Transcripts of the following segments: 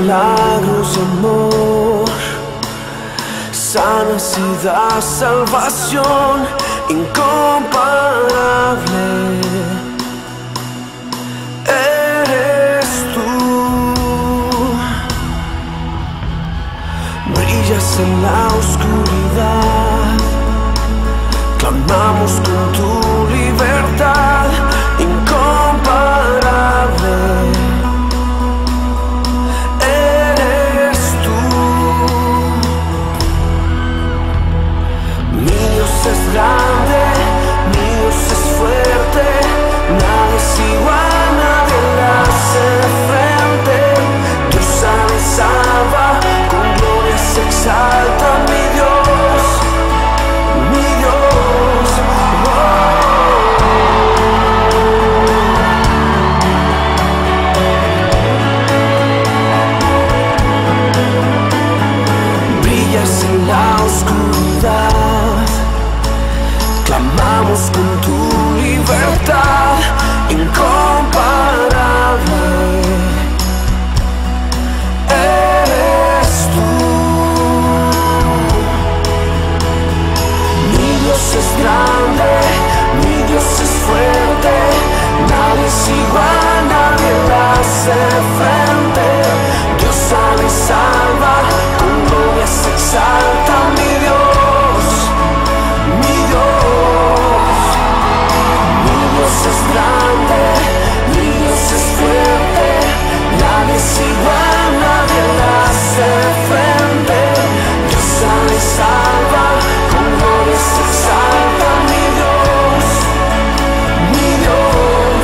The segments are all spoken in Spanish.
milagros de amor, sanas y das salvación incomparable. Eres tú, brillas en la oscuridad, clamamos con tu libertad incomparable. Eres tú, mi Dios es grande, mi Dios es fuerte, nadie es igual, nadie le hace frente. Dios sana y salva, con gloria se exalta mi Dios, mi Dios. Brillas en la oscuridad, clamamos con tu libertad incomparable. Eres tú, mi Dios es grande, mi Dios es fuerte, nadie es igual, nadie le hace frente. Dios sana y salva, con gloria se exalta mi Dios, mi Dios. Mi Dios es grande, mi Dios es fuerte, nadie es igual, nadie le hace frente. Dios sana y salva, con gloria se exalta mi Dios, mi Dios.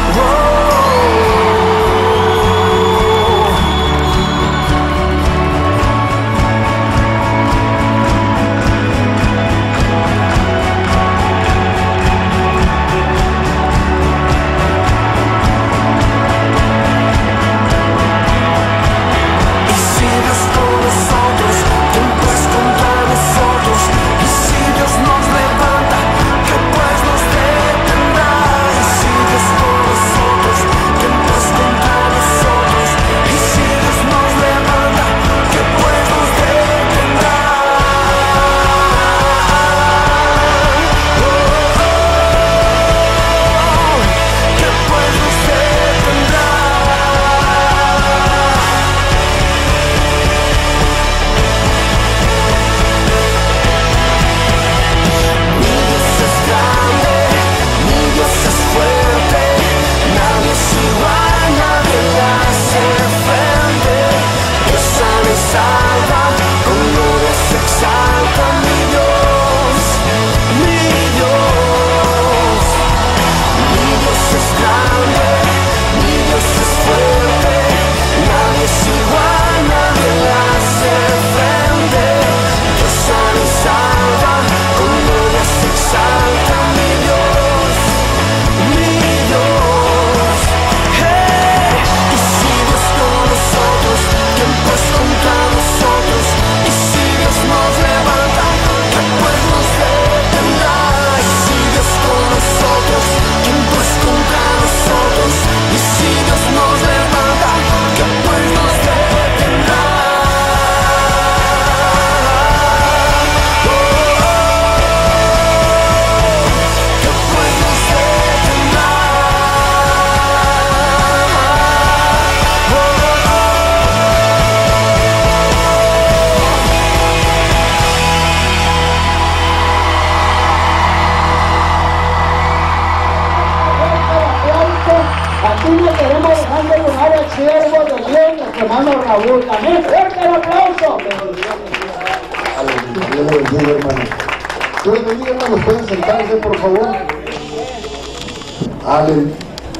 Aquí no queremos dejar de llevar al siervo de Dios, nuestro hermano Raúl. Amén. Fuerte el aplauso. Aleluya. Dios le bendiga, hermano. Dios le bendiga, hermanos. Pueden sentarse, por favor. Aleluya.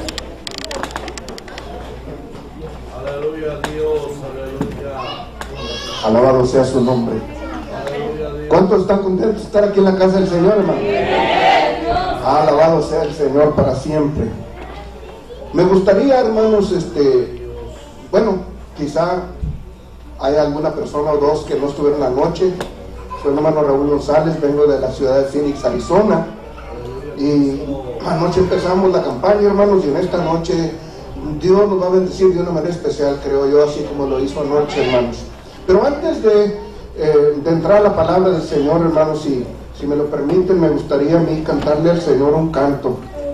Aleluya, Dios. Aleluya. Alabado sea su nombre. ¿Cuántos están contentos de estar aquí en la casa del Señor, hermano? Alabado sea el Señor para siempre. Me gustaría, hermanos, bueno, quizá hay alguna persona o dos que no estuvieron anoche. Soy el hermano Raúl González, vengo de la ciudad de Phoenix, Arizona. Y anoche empezamos la campaña, hermanos, y en esta noche Dios nos va a bendecir de una manera especial, creo yo, así como lo hizo anoche, hermanos. Pero antes de entrar a la palabra del Señor, hermanos, si me lo permiten, me gustaría a mí cantarle al Señor un canto.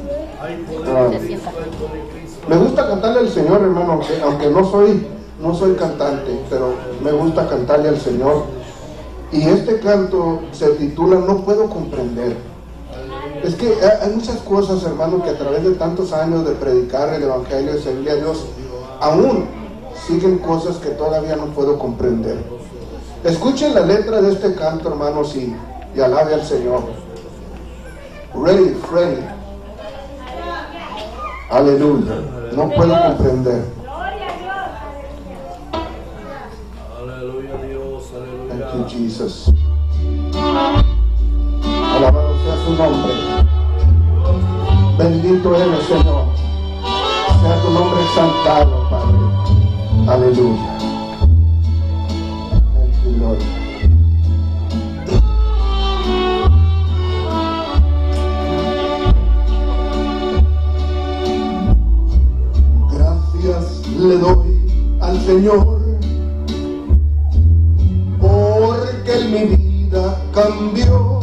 Me gusta cantarle al Señor, hermano, aunque no soy cantante, pero me gusta cantarle al Señor. Y este canto se titula No puedo comprender. Es que hay muchas cosas, hermano, que a través de tantos años de predicar el Evangelio, de servirle a Dios, aún siguen cosas que todavía no puedo comprender. Escuchen la letra de este canto, hermanos, y alabe al Señor. Ready, Freddy. Aleluya. No puedo comprender. Aleluya, Dios, aleluya. Thank you, Jesus. Alabado sea su nombre. Bendito eres, Señor. Sea tu nombre exaltado, Padre. Aleluya. Thank you, Lord. Gracias le doy al Señor porque en mi vida cambió.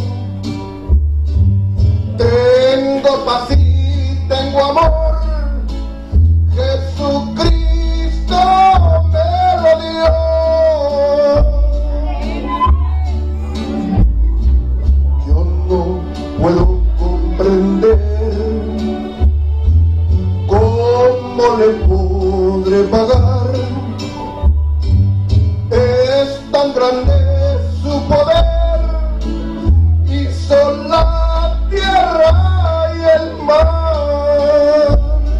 Tengo paz y tengo amor. Jesucristo me lo dio. Yo no puedo comprender cómo le podré pagar. Es tan grande su poder, hizo la tierra y el mar.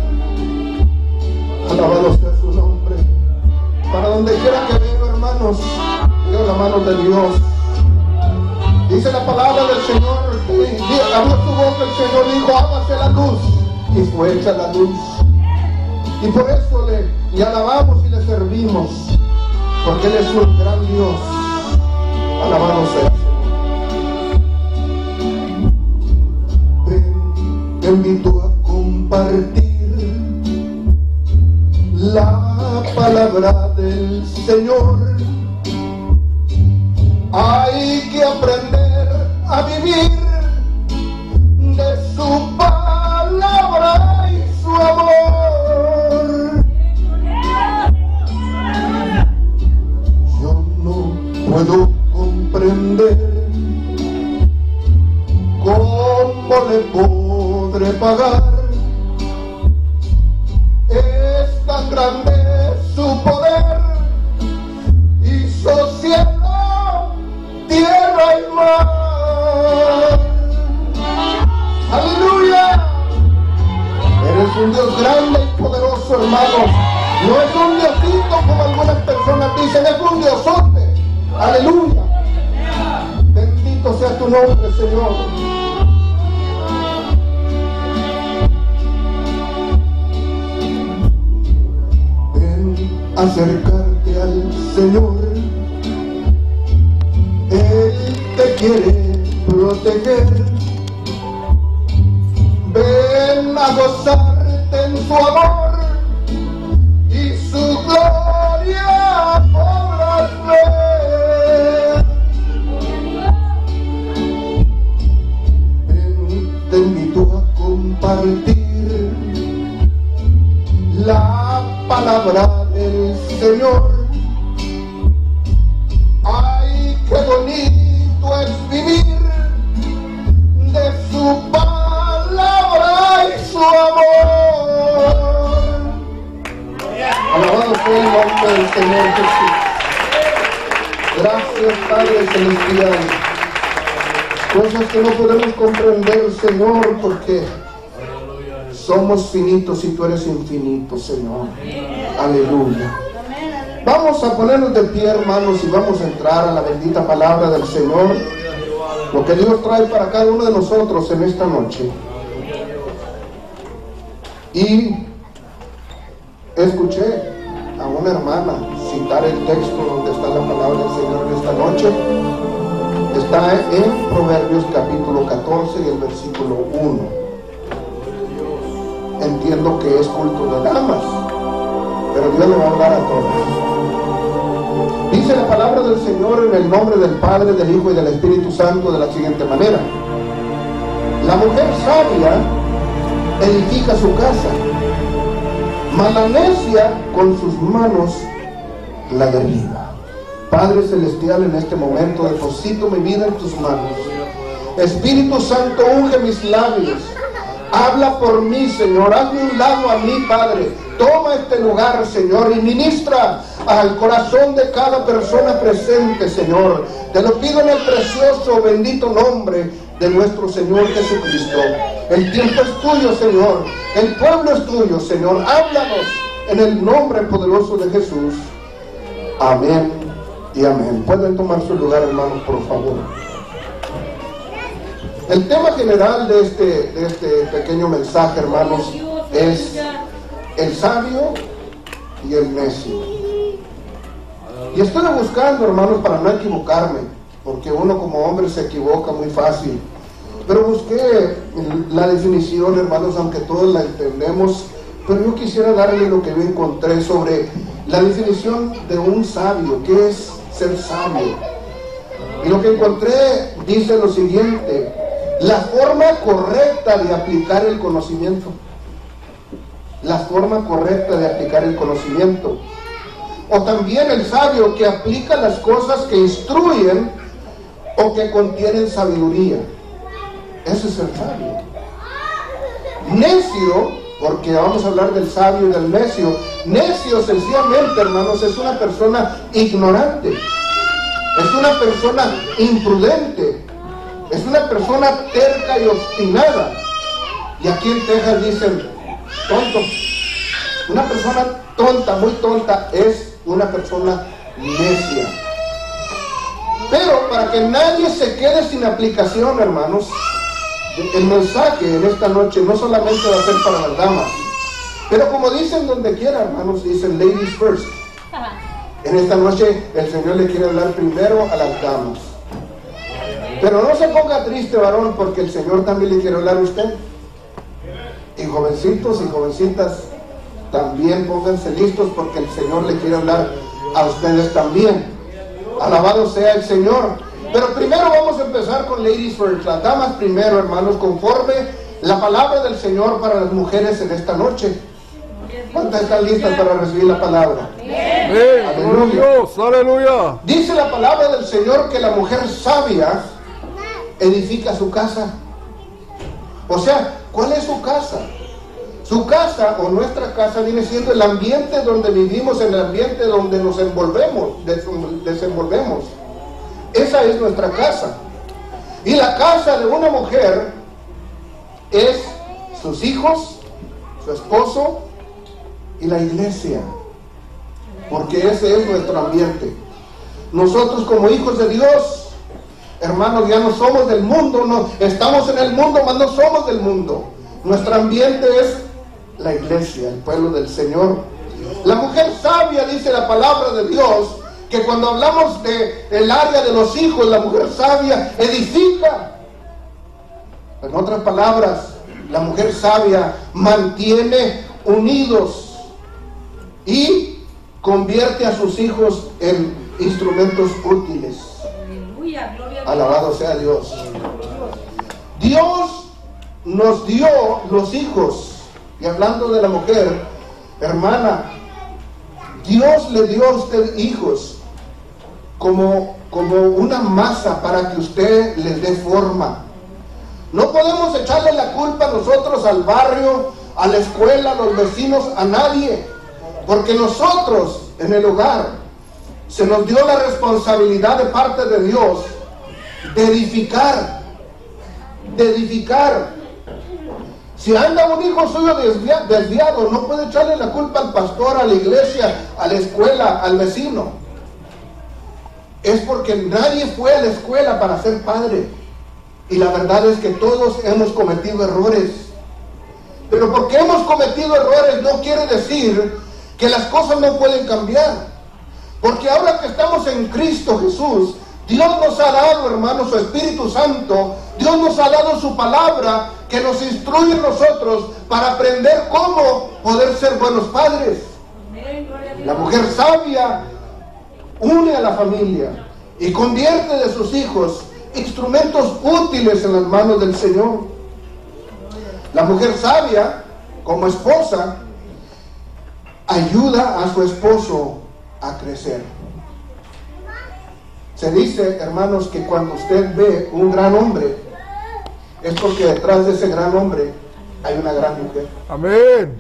Alabado sea su nombre. Para donde quiera que veo, hermanos, veo la mano de Dios. Dice la palabra del Señor, abrió su boca el Señor, dijo, hágase la luz, y fue hecha la luz. Y por eso le alabamos y le servimos, porque Él es un gran Dios. Alabado sea. Ven, te invito a compartir la palabra del Señor. Hay que aprender a vivir de su palabra y su amor. Yo no puedo comprender cómo le podré pagar. Es tan grande su poder, hizo cielo, tierra y mar. Aleluya. Eres un Dios grande y poderoso, hermanos. No es un diosito como algunas personas dicen, es un diosote. Aleluya. Bendito sea tu nombre, Señor. Ven, acércate al Señor. Él te quiere proteger. Ven a gozarte en su amor y su gloria podrás ver. Ven, te invito a compartir la palabra del Señor. Ay, qué bonito es vivir de su palabra y su amor. Alabado sea el nombre del Señor Jesús. Gracias, Padre Celestial. Cosas que no podemos comprender, Señor, porque somos finitos y tú eres infinito, Señor. Aleluya. Vamos a ponernos de pie, hermanos, y vamos a entrar a la bendita palabra del Señor. Lo que Dios trae para cada uno de nosotros en esta noche. Y escuché a una hermana citar el texto donde está la palabra del Señor en esta noche. Está en Proverbios capítulo 14 y el versículo 1. entiendo que es culto de damas, pero Dios le va a hablar a todos. Dice la palabra del Señor en el nombre del Padre, del Hijo y del Espíritu Santo de la siguiente manera: la mujer sabia edifica su casa, mas la necia con sus manos la derriba. Padre Celestial, en este momento deposito mi vida en tus manos. Espíritu Santo, unge mis labios. Habla por mí, Señor. Hazme un lado a mí, Padre. Toma este lugar, Señor, y ministra al corazón de cada persona presente, Señor. Te lo pido en el precioso, bendito nombre de nuestro Señor Jesucristo. El tiempo es tuyo, Señor. El pueblo es tuyo, Señor. Háblanos en el nombre poderoso de Jesús. Amén y amén. Pueden tomar su lugar, hermanos, por favor. El tema general de este pequeño mensaje, hermanos, es el sabio y el necio. Y estoy buscando, hermanos, para no equivocarme, porque uno como hombre se equivoca muy fácil. Pero busqué la definición, hermanos, aunque todos la entendemos, pero yo quisiera darle lo que yo encontré sobre la definición de un sabio. ¿Qué es ser sabio? Y lo que encontré dice lo siguiente: la forma correcta de aplicar el conocimiento. La forma correcta de aplicar el conocimiento. O también el sabio que aplica las cosas que instruyen o que contienen sabiduría. Ese es el sabio. Necio, porque vamos a hablar del sabio y del necio. Necio, sencillamente, hermanos, es una persona ignorante. Es una persona imprudente. Es una persona terca y obstinada. Y aquí en Texas dicen tonto. Una persona tonta, muy tonta, es una persona necia. Pero para que nadie se quede sin aplicación, hermanos, el mensaje en esta noche no solamente va a ser para las damas, pero como dicen donde quiera, hermanos, dicen ladies first. En esta noche el Señor le quiere hablar primero a las damas. Pero no se ponga triste, varón, porque el Señor también le quiere hablar a usted. Y jovencitos y jovencitas, también pónganse listos, porque el Señor le quiere hablar a ustedes también. Alabado sea el Señor. Pero primero vamos a empezar con ladies first, las damas primero, hermanos, conforme la palabra del Señor para las mujeres en esta noche. ¿Cuántas están listas para recibir la palabra? Aleluya. Aleluya. Dice la palabra del Señor que la mujer sabia edifica su casa. O sea, ¿cuál es su casa? Su casa o nuestra casa viene siendo el ambiente donde vivimos, el ambiente donde nos desenvolvemos. Esa es nuestra casa. Y la casa de una mujer es sus hijos, su esposo y la iglesia. Porque ese es nuestro ambiente. Nosotros como hijos de Dios, hermanos, ya no somos del mundo, no, estamos en el mundo, mas no somos del mundo. Nuestro ambiente es la iglesia, el pueblo del Señor. La mujer sabia, dice la palabra de Dios, que cuando hablamos del área de los hijos, la mujer sabia edifica. En otras palabras, la mujer sabia mantiene unidos y convierte a sus hijos en instrumentos útiles. Alabado sea Dios. Dios nos dio los hijos. Y hablando de la mujer, hermana, Dios le dio a usted hijos como una masa para que usted les dé forma. No podemos echarle la culpa nosotros al barrio, a la escuela, a los vecinos, a nadie, porque nosotros en el hogar se nos dio la responsabilidad de parte de Dios de edificar. Si anda un hijo suyo desviado, no puede echarle la culpa al pastor, a la iglesia, a la escuela, al vecino. Es porque nadie fue a la escuela para ser padre. Y la verdad es que todos hemos cometido errores. Pero porque hemos cometido errores no quiere decir que las cosas no pueden cambiar. Porque ahora que estamos en Cristo Jesús, Dios nos ha dado, hermanos, su Espíritu Santo. Dios nos ha dado su palabra que nos instruye a nosotros para aprender cómo poder ser buenos padres. La mujer sabia une a la familia y convierte de sus hijos instrumentos útiles en las manos del Señor. La mujer sabia, como esposa, ayuda a su esposo a crecer. Se dice, hermanos, que cuando usted ve un gran hombre, es porque detrás de ese gran hombre hay una gran mujer. Amén.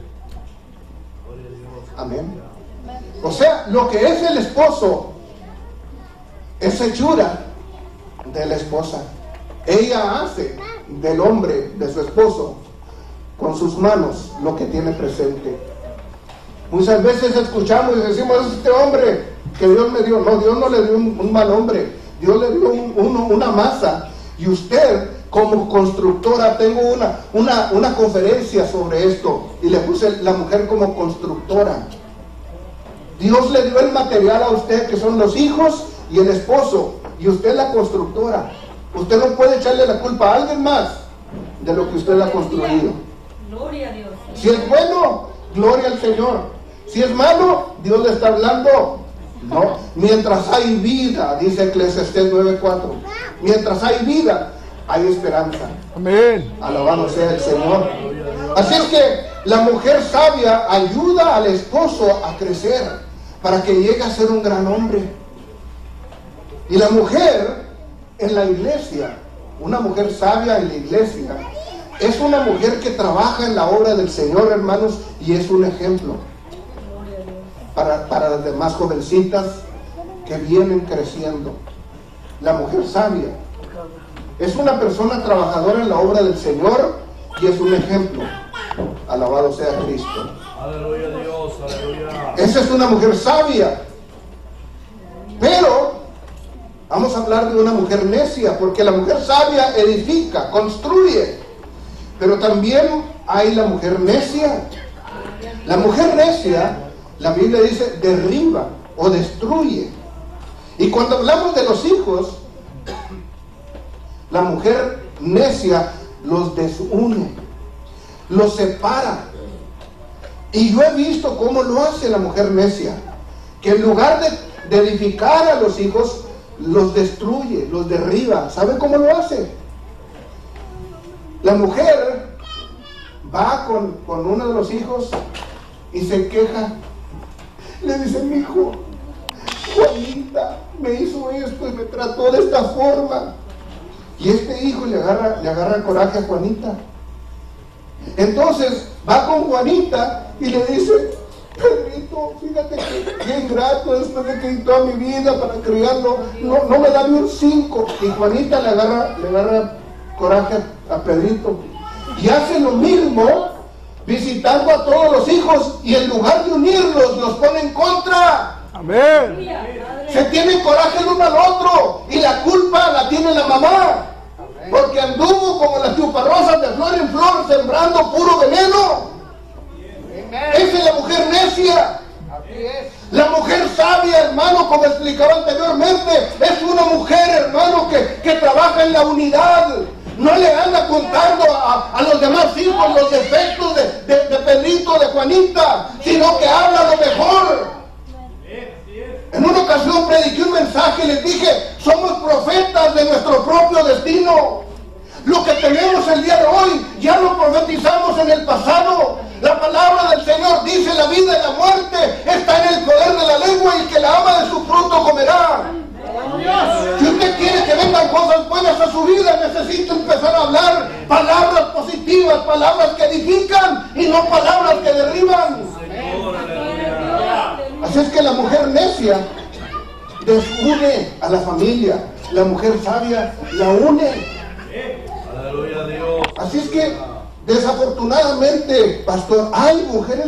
Amén. O sea, lo que es el esposo es hechura de la esposa. Ella hace del hombre, de su esposo, con sus manos lo que tiene presente. Muchas veces escuchamos y decimos, este hombre que Dios me dio. No, Dios no le dio un mal hombre, Dios le dio una masa. Y usted, como constructora, tengo una conferencia sobre esto y le puse la mujer como constructora. Dios le dio el material a usted, que son los hijos y el esposo, y usted la constructora. Usted no puede echarle la culpa a alguien más de lo que usted ha construido. Gloria a Dios. Si es bueno, gloria al Señor. Si es malo, Dios le está hablando. No, mientras hay vida, dice Eclesiastés 9:4. Mientras hay vida, hay esperanza. Amén. Alabado sea el Señor. Así es que la mujer sabia ayuda al esposo a crecer para que llegue a ser un gran hombre. Y la mujer en la iglesia, una mujer sabia en la iglesia, es una mujer que trabaja en la obra del Señor, hermanos, y es un ejemplo para las demás jovencitas que vienen creciendo. La mujer sabia es una persona trabajadora en la obra del Señor y es un ejemplo. Alabado sea Cristo. Aleluya Dios, aleluya. Esa es una mujer sabia. Pero vamos a hablar de una mujer necia, porque la mujer sabia edifica, construye. Pero también hay la mujer necia. La mujer necia, la Biblia dice, derriba o destruye. Y cuando hablamos de los hijos, la mujer necia los desune, los separa. Y yo he visto cómo lo hace la mujer necia, que en lugar de edificar a los hijos, los destruye, los derriba. ¿Sabe cómo lo hace? La mujer va con uno de los hijos y se queja. Le dice, mi hijo, Juanita me hizo esto y me trató de esta forma. Y este hijo le agarra coraje a Juanita. Entonces va con Juanita y le dice, Pedrito, fíjate que ingrato, después de que di toda mi vida para criarlo, no me da ni un 5. Y Juanita le agarra coraje a Pedrito. Y hace lo mismo visitando a todos los hijos, y en lugar de unirlos, los pone en contra. Amén. Se tienen coraje el uno al otro, y la culpa la tiene la mamá, porque anduvo como las chuparrosas de flor en flor, sembrando puro veneno. Esa es la mujer necia. La mujer sabia, hermano, como explicaba anteriormente, es una mujer, hermano, que trabaja en la unidad. No le anda contando a los demás hijos los defectos de Pedrito, de Juanita, sino que habla lo mejor. En una ocasión prediqué un mensaje y les dije, somos profetas de nuestro propio destino. Lo que tenemos el día de hoy ya lo profetizamos en el pasado. La palabra del Señor dice, la vida y la muerte está en el poder de la lengua, y el que la ama de su fruto comerá. Si usted quiere que vengan cosas buenas a su vida, necesita empezar a hablar palabras positivas, palabras que edifican y no palabras que derriban. Así es que la mujer necia desune a la familia, la mujer sabia la une. Aleluya Dios. Así es que desafortunadamente, pastor, hay mujeres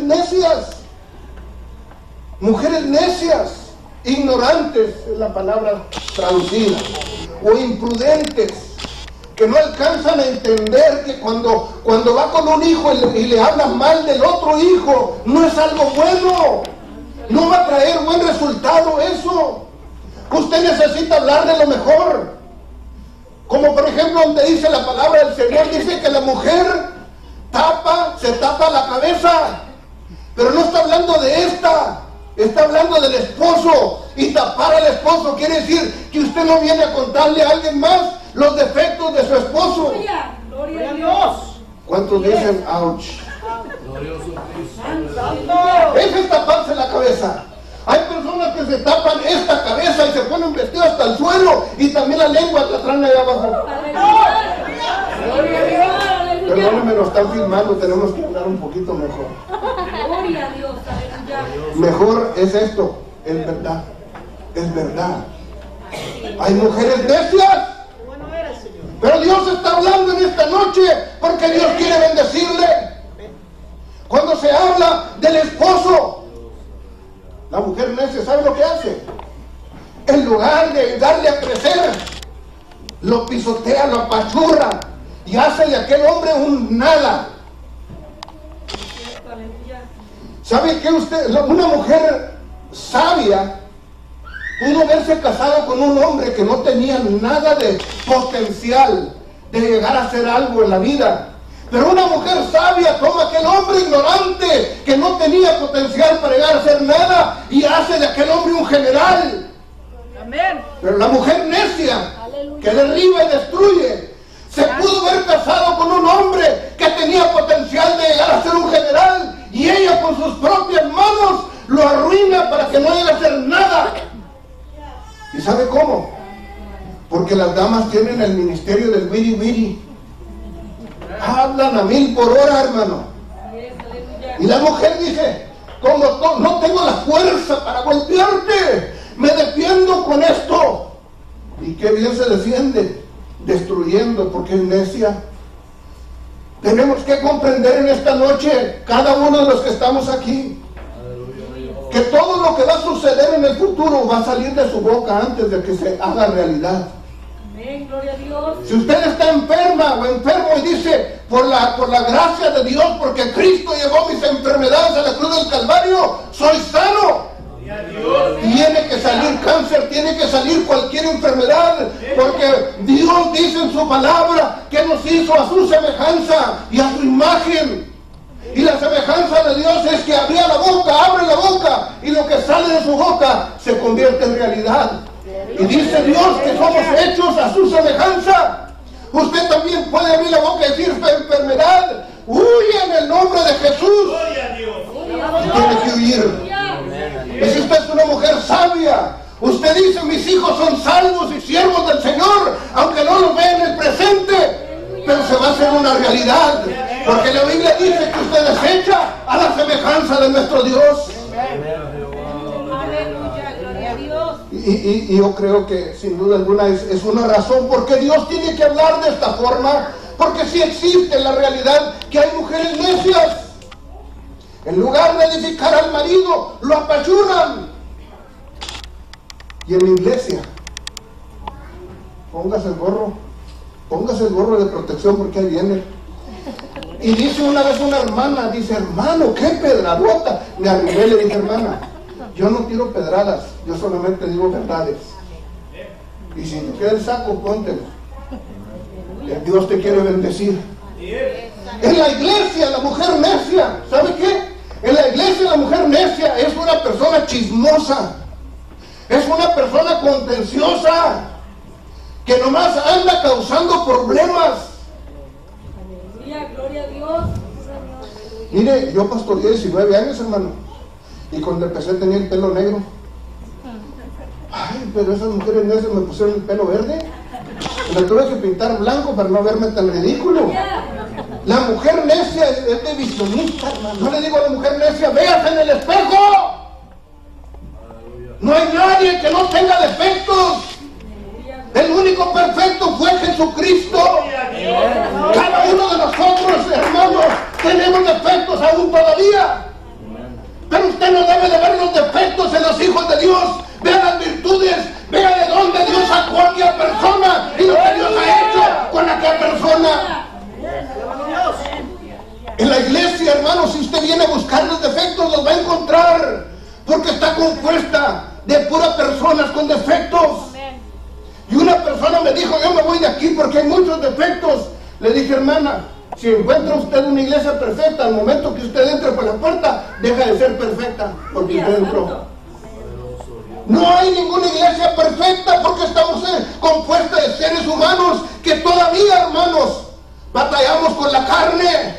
necias, ignorantes es la palabra traducida, o imprudentes, que no alcanzan a entender que cuando va con un hijo y le habla mal del otro hijo, no es algo bueno, no va a traer buen resultado eso. Usted necesita hablar de lo mejor. Como por ejemplo donde dice la palabra del Señor, dice que la mujer se tapa la cabeza. Pero no está hablando de esta, está hablando del esposo. Y tapar al esposo quiere decir que usted no viene a contarle a alguien más los defectos de su esposo. Gloria a Dios. ¿Cuántos dicen ouch? Glorioso Cristo. Eso es taparse la cabeza. Hay personas que se tapan esta cabeza y se ponen vestidos hasta el suelo y también la lengua la traen allá abajo. Gloria a Dios. Perdóneme, nos están filmando, tenemos que hablar un poquito mejor. Gloria a Dios. Aleluya. Mejor es esto, es verdad, es verdad. Hay mujeres necias, pero Dios está hablando en esta noche porque Dios quiere bendecirle. Cuando se habla del esposo, la mujer necia, ¿sabe lo que hace? En lugar de darle a crecer, lo pisotea, lo apachurra y hace de aquel hombre un nada. ¿Sabe qué usted? Una mujer sabia pudo haberse casado con un hombre que no tenía nada de potencial de llegar a hacer algo en la vida. Pero una mujer sabia toma aquel hombre ignorante que no tenía potencial para llegar a hacer nada y hace de aquel hombre un general. Amén. Pero la mujer necia que derriba y destruye se pudo haber casado con un hombre que tenía potencial de llegar a ser un general y ella con sus propias manos lo arruina para que no llegue a hacer nada. ¿Y sabe cómo? Porque las damas tienen el ministerio del wiri wiri. Hablan a 1000 por hora, hermano. Y la mujer dice, como no tengo la fuerza para golpearte, me defiendo con esto. Y qué bien se defiende, destruyendo, porque es necia. Tenemos que comprender en esta noche, cada uno de los que estamos aquí, que todo lo que va a suceder en el futuro va a salir de su boca antes de que se haga realidad. Amén, gloria a Dios. Si usted está enferma o enfermo y dice, por la gracia de Dios, porque Cristo llevó mis enfermedades a la cruz del Calvario, soy sano. Tiene que salir cáncer, tiene que salir cualquier enfermedad, porque Dios dice en su palabra que nos hizo a su semejanza y a su imagen. Y la semejanza de Dios es que abría la boca, abre la boca, y lo que sale de su boca se convierte en realidad. Y dice Dios que somos hechos a su semejanza. Usted también puede abrir la boca y decir, enfermedad, huye en el nombre de Jesús. Y tiene que huir. Y si usted es una mujer sabia, usted dice, mis hijos son salvos y siervos del Señor, aunque no los vea en el presente, pero se va a hacer una realidad, porque la Biblia dice que usted es hecha a la semejanza de nuestro Dios. Aleluya, gloria a Dios. Y yo creo que sin duda alguna es una razón porque Dios tiene que hablar de esta forma, porque sí existe la realidad que hay mujeres necias. En lugar de edificar al marido, lo apachurran. Y en la iglesia, póngase el gorro de protección porque ahí viene. Y dice una vez una hermana, dice, hermano, qué pedradota. Me arrimé y le dije, hermana, yo no tiro pedradas, yo solamente digo verdades. Y si te queda el saco, póntelo. Dios te quiere bendecir. En la iglesia, la mujer necia, ¿sabe qué? En la iglesia la mujer necia es una persona chismosa, es una persona contenciosa, que nomás anda causando problemas. Gloria a Dios. Mire, yo pastoreé 19 años, hermano, y cuando empecé tenía el pelo negro. Ay, pero esas mujeres necias me pusieron el pelo verde. Me tuve que pintar blanco para no verme tan ridículo. La mujer necia es de visionista, hermano. Yo le digo a la mujer necia, véase en el espejo. No hay nadie que no tenga defectos. El único perfecto fue Jesucristo. Cada uno de nosotros, hermanos, tenemos defectos aún todavía. Pero usted no debe de ver los defectos en los hijos de Dios. Vea las virtudes, vea de dónde Dios sacó a aquella persona y lo que Dios ha hecho con aquella persona. En la iglesia, hermanos, si usted viene a buscar los defectos, los va a encontrar, porque está compuesta de puras personas con defectos. Y una persona me dijo, yo me voy de aquí porque hay muchos defectos. Le dije, hermana, si encuentra usted una iglesia perfecta, al momento que usted entre por la puerta, deja de ser perfecta, porque usted entró. No hay ninguna iglesia perfecta porque estamos compuesta de seres humanos que todavía, hermanos, batallamos con la carne.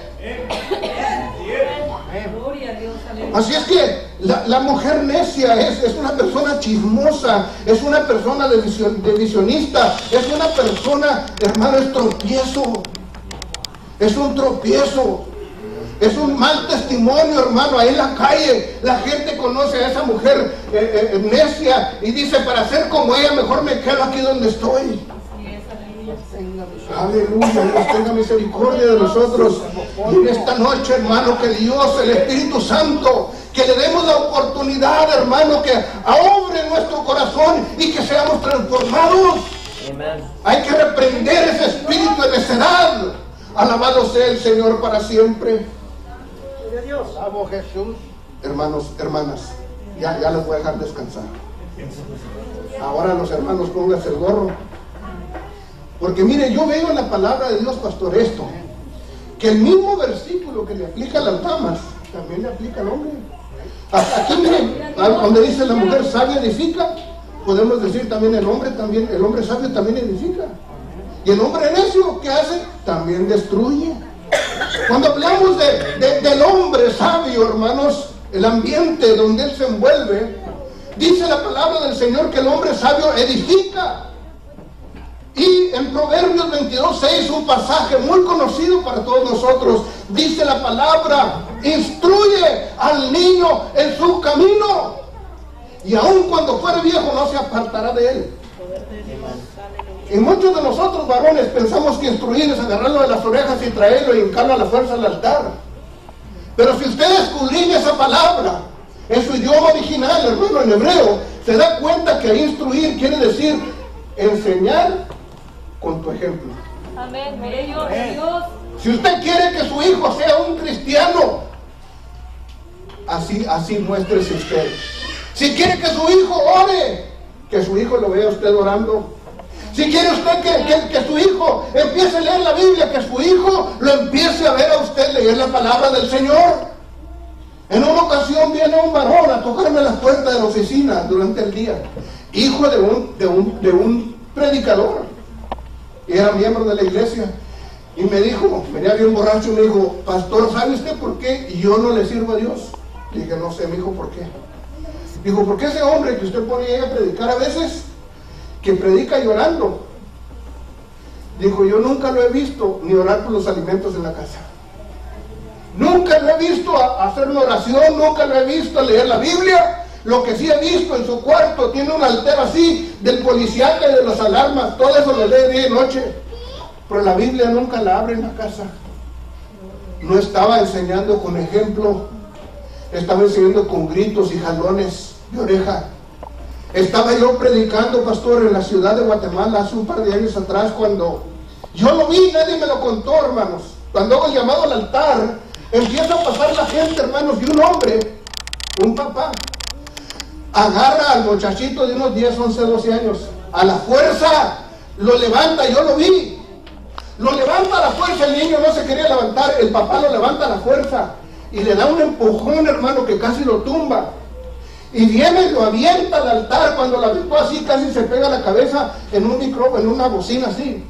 Así es que la mujer necia es una persona chismosa, es una persona de visionista, es una persona, hermano, es tropiezo, es un tropiezo, es un mal testimonio, hermano. Ahí en la calle la gente conoce a esa mujer necia y dice, para ser como ella mejor me quedo aquí donde estoy. Aleluya, Dios tenga misericordia de nosotros. Y en esta noche, hermano, que Dios, el Espíritu Santo, que le demos la oportunidad, hermano, que obre en nuestro corazón y que seamos transformados. Amen. Hay que reprender ese espíritu de necedad. Alabado sea el Señor para siempre. Dios, amo Jesús. Hermanos, hermanas, ya les voy a dejar descansar. Ahora los hermanos, pónganse el gorro. Porque mire, yo veo en la palabra de Dios, pastor, esto, que el mismo versículo que le aplica a las damas, también le aplica al hombre. Aquí mire, donde dice la mujer sabia edifica, podemos decir también el hombre sabio también edifica. Y el hombre necio, ¿qué hace? También destruye. Cuando hablamos del hombre sabio, hermanos, el ambiente donde él se envuelve, dice la palabra del Señor que el hombre sabio edifica. Y en Proverbios 22:6, un pasaje muy conocido para todos nosotros, dice la palabra, instruye al niño en su camino, y aun cuando fuere viejo no se apartará de él. Y muchos de nosotros varones pensamos que instruir es agarrarlo de las orejas y traerlo y hincarlo a la fuerza al altar. Pero si usted escudriña esa palabra en su idioma original, hermano, en hebreo, se da cuenta que instruir quiere decir enseñar con tu ejemplo. Amén. Dios. Si usted quiere que su hijo sea un cristiano, así muéstrese usted. Si quiere que su hijo ore, que su hijo lo vea usted orando. Si quiere usted que su hijo empiece a leer la Biblia, que su hijo lo empiece a ver a usted leer la palabra del Señor. En una ocasión viene un varón a tocarme la puerta de la oficina durante el día, hijo de un predicador, y era miembro de la iglesia, y me dijo, venía bien borracho, y me dijo, pastor, ¿sabe usted por qué yo no le sirvo a Dios? Le dije, no sé, me dijo, ¿por qué? Dijo, porque ese hombre que usted pone ahí a predicar a veces, que predica llorando, dijo, yo nunca lo he visto ni orar por los alimentos en la casa. Nunca lo he visto hacer una oración, nunca lo he visto leer la Biblia. Lo que sí he visto en su cuarto, tiene un altar así del policía y de las alarmas, todo eso lo lee día y noche. Pero la Biblia nunca la abre en la casa. No estaba enseñando con ejemplo, estaba enseñando con gritos y jalones de oreja. Estaba yo predicando, pastor, en la ciudad de Guatemala hace un par de años atrás, cuando yo lo vi, nadie me lo contó, hermanos. Cuando hago el llamado al altar, empieza a pasar la gente, hermanos, y un hombre, un papá, agarra al muchachito de unos 10, 11, 12 años, a la fuerza, lo levanta, yo lo vi, lo levanta a la fuerza, el niño no se quería levantar, el papá lo levanta a la fuerza, y le da un empujón, hermano, que casi lo tumba, y viene y lo avienta al altar. Cuando lo aventó así, casi se pega la cabeza en un micrófono, en una bocina así,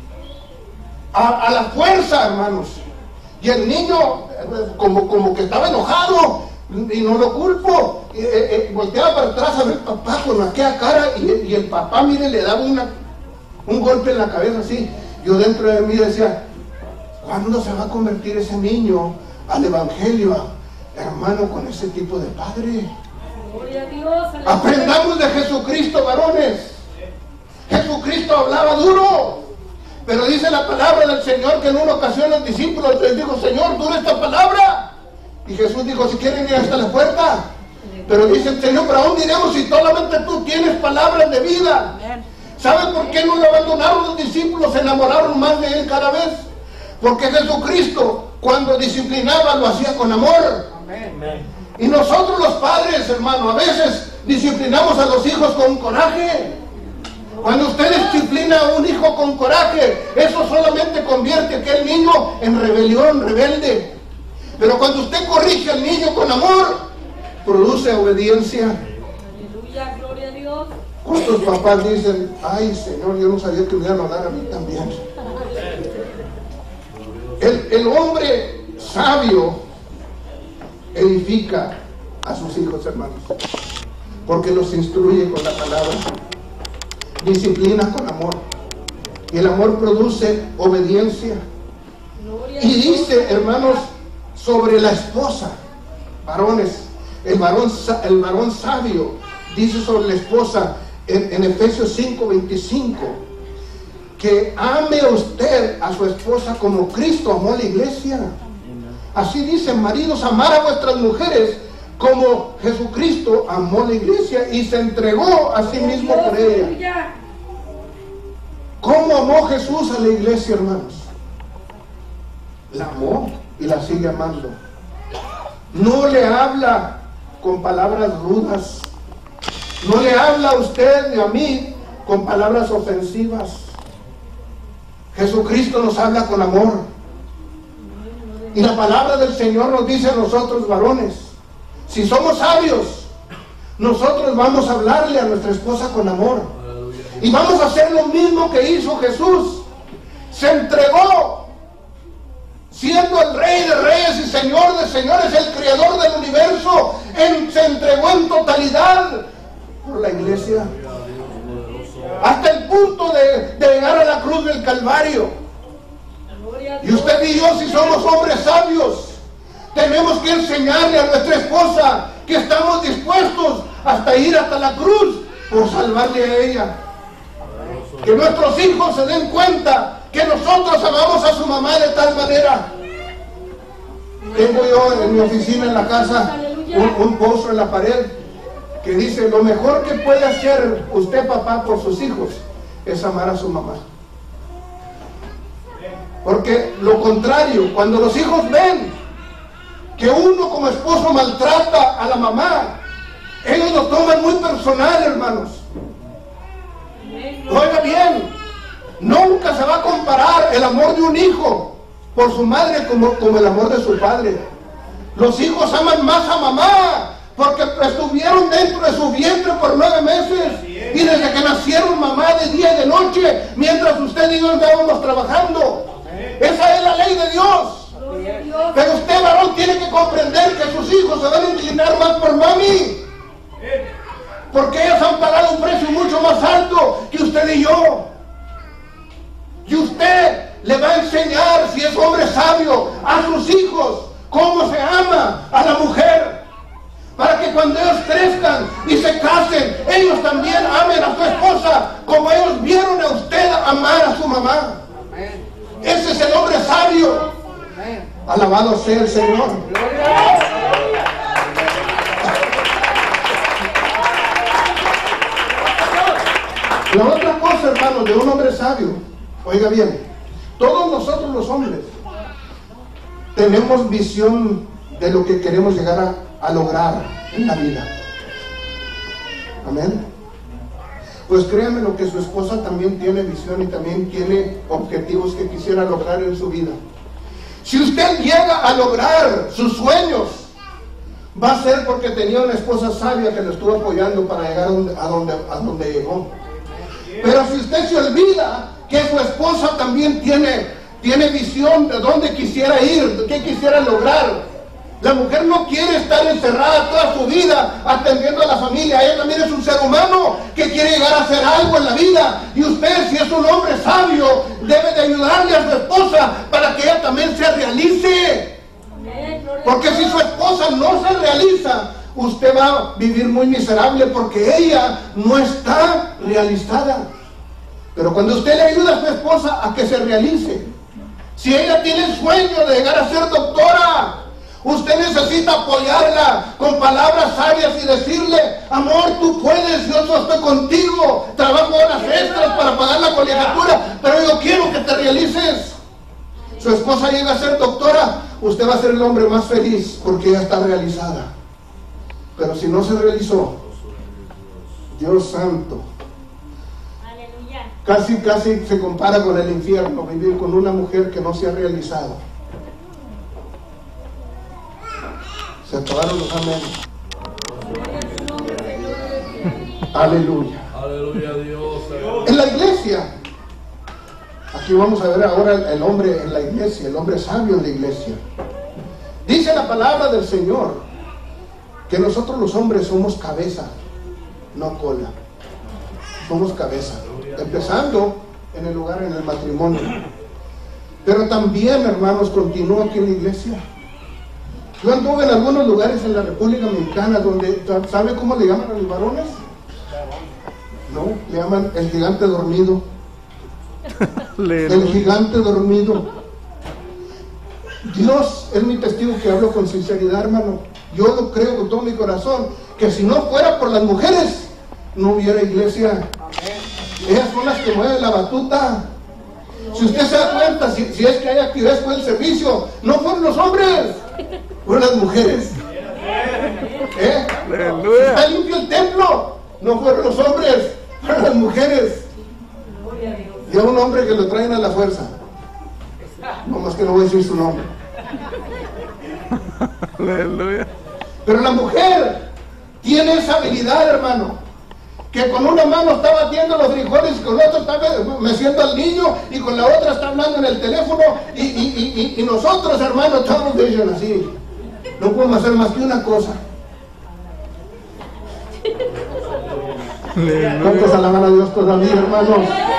a la fuerza, hermanos, y el niño, como que estaba enojado, y no lo culpo, volteaba para atrás a ver al papá con aquella cara, y el papá, mire, le daba un golpe en la cabeza así. Yo dentro de mí decía, ¿cuándo se va a convertir ese niño al evangelio, hermano, con ese tipo de padre? Gloria a Dios. Aprendamos de Jesucristo, varones. Jesucristo hablaba duro, pero dice la palabra del Señor que en una ocasión los discípulos les dijo, Señor, dura esta palabra. Y Jesús dijo, si quieren ir hasta la puerta. Pero dice el Señor, pero aún diremos si solamente tú tienes palabras de vida. ¿Sabe por qué no lo abandonaron los discípulos? Se enamoraron más de Él cada vez. Porque Jesucristo, cuando disciplinaba, lo hacía con amor. Y nosotros los padres, hermano, a veces disciplinamos a los hijos con coraje. Cuando usted disciplina a un hijo con coraje, eso solamente convierte a aquel niño en rebelión, rebelde. Pero cuando usted corrige al niño con amor, produce obediencia. Aleluya, gloria a Dios. ¿Cuántos papás dicen, ay Señor, yo no sabía que me iban a dar a mí también? El hombre sabio edifica a sus hijos, hermanos, porque los instruye con la palabra, disciplina con amor, y el amor produce obediencia. Y dice, hermanos, sobre la esposa, varones, el varón sabio dice sobre la esposa en Efesios 5:25, que ame usted a su esposa como Cristo amó a la iglesia. Así dice, maridos, amar a vuestras mujeres como Jesucristo amó a la iglesia y se entregó a sí mismo por ella. ¿Cómo amó Jesús a la iglesia, hermanos? La amó y la sigue amando. No le habla con palabras rudas. No le habla a usted ni a mí con palabras ofensivas. Jesucristo nos habla con amor. Y la palabra del Señor nos dice a nosotros, varones, si somos sabios, nosotros vamos a hablarle a nuestra esposa con amor. Y vamos a hacer lo mismo que hizo Jesús. Se entregó, siendo el Rey de Reyes y Señor de Señores, el Creador del universo, se entregó en totalidad por la iglesia, hasta el punto de llegar a la cruz del Calvario. Y usted y yo, si somos hombres sabios, tenemos que enseñarle a nuestra esposa que estamos dispuestos hasta ir hasta la cruz por salvarle a ella. Que nuestros hijos se den cuenta que nosotros amamos a su mamá de tal manera. Tengo yo en mi oficina, en la casa, un pozo en la pared que dice, lo mejor que puede hacer usted, papá, por sus hijos es amar a su mamá. Porque lo contrario, cuando los hijos ven que uno como esposo maltrata a la mamá, ellos lo toman muy personal, hermanos. Oiga bien, nunca se va a comparar el amor de un hijo por su madre como el amor de su padre. Los hijos aman más a mamá porque estuvieron dentro de su vientre por 9 meses y desde que nacieron mamá de día y de noche, mientras usted y yo andábamos trabajando. Esa es la ley de Dios. Pero usted, varón, tiene que comprender que sus hijos se van a inclinar más por mami, porque ellas han pagado un precio mucho más alto que usted y yo. Y usted le va a enseñar, si es hombre sabio, a sus hijos cómo se ama a la mujer, para que cuando ellos crezcan y se casen, ellos también amen a su esposa como ellos vieron a usted amar a su mamá. Ese es el hombre sabio. Alabado sea el Señor. La otra cosa, hermanos, de un hombre sabio, oiga bien, todos nosotros los hombres tenemos visión de lo que queremos llegar a lograr en la vida. Amén. Pues créanme lo que su esposa también tiene visión y también tiene objetivos que quisiera lograr en su vida. Si usted llega a lograr sus sueños, va a ser porque tenía una esposa sabia que lo estuvo apoyando para llegar a donde llegó. Pero si usted se olvida que su esposa también tiene visión de dónde quisiera ir, de qué quisiera lograr. La mujer no quiere estar encerrada toda su vida atendiendo a la familia. Ella también es un ser humano que quiere llegar a hacer algo en la vida. Y usted, si es un hombre sabio, debe de ayudarle a su esposa para que ella también se realice. Porque si su esposa no se realiza, usted va a vivir muy miserable porque ella no está realizada. Pero cuando usted le ayuda a su esposa a que se realice, si ella tiene el sueño de llegar a ser doctora, usted necesita apoyarla con palabras sabias y decirle, amor, tú puedes, yo estoy contigo, trabajo horas extras para pagar la colegiatura, pero yo quiero que te realices. Su esposa llega a ser doctora, usted va a ser el hombre más feliz porque ella está realizada. Pero si no se realizó, Dios santo. Aleluya. Casi se compara con el infierno, vivir con una mujer que no se ha realizado. Se acabaron los amén. Aleluya. Aleluya, Dios. En la iglesia, aquí vamos a ver ahora el hombre en la iglesia, el hombre sabio en la iglesia. Dice la palabra del Señor que nosotros los hombres somos cabeza, no cola. Somos cabeza, empezando en el lugar, en el matrimonio. Pero también, hermanos, continúa aquí en la iglesia. Yo anduve en algunos lugares en la República Mexicana donde, ¿sabe cómo le llaman a los varones? No, le llaman el gigante dormido. El gigante dormido. Dios es mi testigo que hablo con sinceridad, hermano. Yo lo creo con todo mi corazón, que si no fuera por las mujeres, no hubiera iglesia. Ellas son las que mueven la batuta. Si usted se da cuenta, si es que hay actividades por el servicio, no fueron los hombres, fueron las mujeres. Si está limpio el templo, no fueron los hombres, fueron las mujeres. Y a un hombre que lo traen a la fuerza. No más que no voy a decir su nombre. Aleluya. Pero la mujer tiene esa habilidad, hermano, que con una mano está batiendo los frijoles, con la otra está meciendo al niño, y con la otra está hablando en el teléfono, y nosotros, hermanos, estamos diciendo así. No podemos hacer más que una cosa. ¿Cuántos alaban a Dios todavía, hermanos?